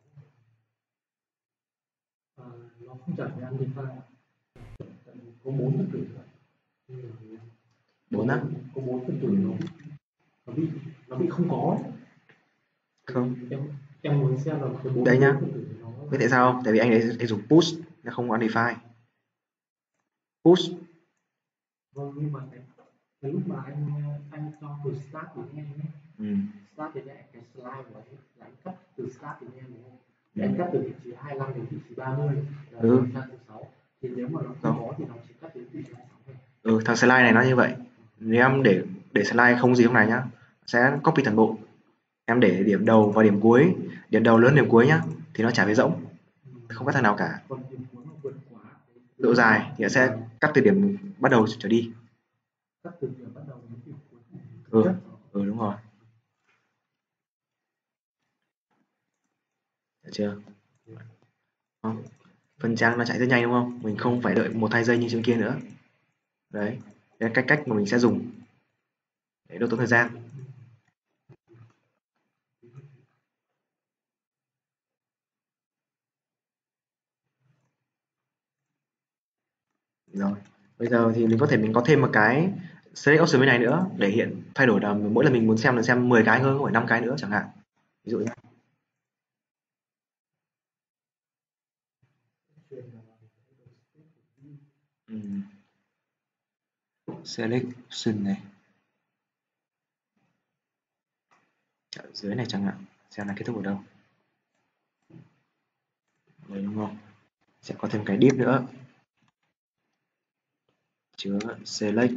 S3: à, nó không chẳng phải undefined, tại vì có bốn phân tử thôi. Nhưng mà
S1: bốn á?
S3: có bốn phân tử nó nó bị nó bị không có ấy.
S1: Không.
S3: em em muốn xem là cái bốn
S1: Đây nhá.
S3: phân tử nó
S1: Biết tại sao không? Tại vì anh ấy, anh dùng push, nó không undefined. Push.
S3: vâng, nhưng mà cái, cái lúc mà anh anh cho từ start đến end ấy,
S1: Ừ.
S3: start đến end, cái slide của anh là anh cắt từ start đến end đúng không? Thì anh cắt từ vị trí hai mươi lăm đến vị trí ba mươi là
S1: Ừ.
S3: ra từ sáu. Thì nếu mà nó không
S1: Không.
S3: có thì nó chỉ cắt đến vị trí hai mươi sáu thôi.
S1: Ừ, thằng slide này nó như vậy. Nếu em để để slide không gì trong này nhá, sẽ copy toàn bộ. Em để điểm đầu và điểm cuối, điểm đầu lớn điểm cuối nhá, thì nó trả về rỗng, không có thằng nào cả.
S3: Còn điểm cuối nó vượt quá
S1: Độ dài thì nó sẽ cắt từ điểm bắt đầu trở đi.
S3: cắt từ điểm bắt đầu đến điểm cuối.
S1: Ừ, ừ đúng rồi. Được chưa? Không. Phần trang nó chạy rất nhanh đúng không? Mình không phải đợi một hai giây như trước kia nữa. Đấy, đấy là cách cách mà mình sẽ dùng để đỡ tốn thời gian. Rồi, bây giờ thì mình có thể mình có thêm một cái select option bên này nữa để hiện thay đổi là mỗi lần mình muốn xem là xem mười cái hơn, không phải năm cái nữa chẳng hạn. Ví dụ nhé. Ừm. Select option này. Ở dưới này chẳng hạn, xem là kết thúc ở đâu. Đây đúng không? Sẽ có thêm cái div nữa. Chứa select.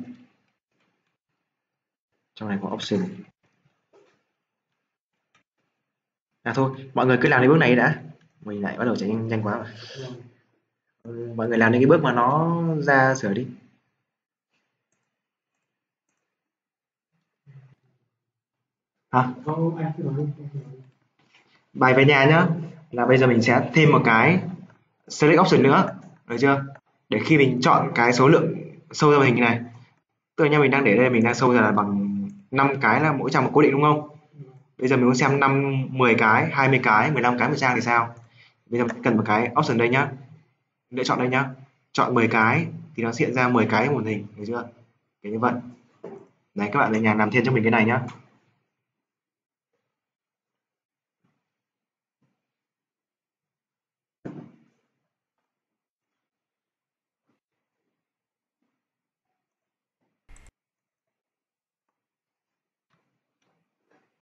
S1: Trong này có option. À thôi, mọi người cứ làm đến bước này đã. Mình lại bắt đầu chạy nhanh, nhanh quá rồi. Ừ, mọi người làm đến cái bước mà nó ra sửa đi. Hả?
S3: Không, anh cứ nói.
S1: Bài về nhà nhá, là bây giờ mình sẽ thêm một cái select option nữa, được chưa? Để khi mình chọn cái số lượng sâu ra màn hình này, tức là nha mình đang để đây mình đang sâu ra là bằng năm cái là mỗi trang một cố định đúng không? Bây giờ mình muốn xem năm, mười cái, hai mươi cái, mười lăm cái một trang thì sao? Bây giờ mình cần một cái option đây nhá. Lựa chọn đây nhá. Chọn mười cái thì nó sẽ hiện ra mười cái một hình, được chưa? Kiểu như vậy. Đấy các bạn ở nhà làm thêm cho mình cái này nhá.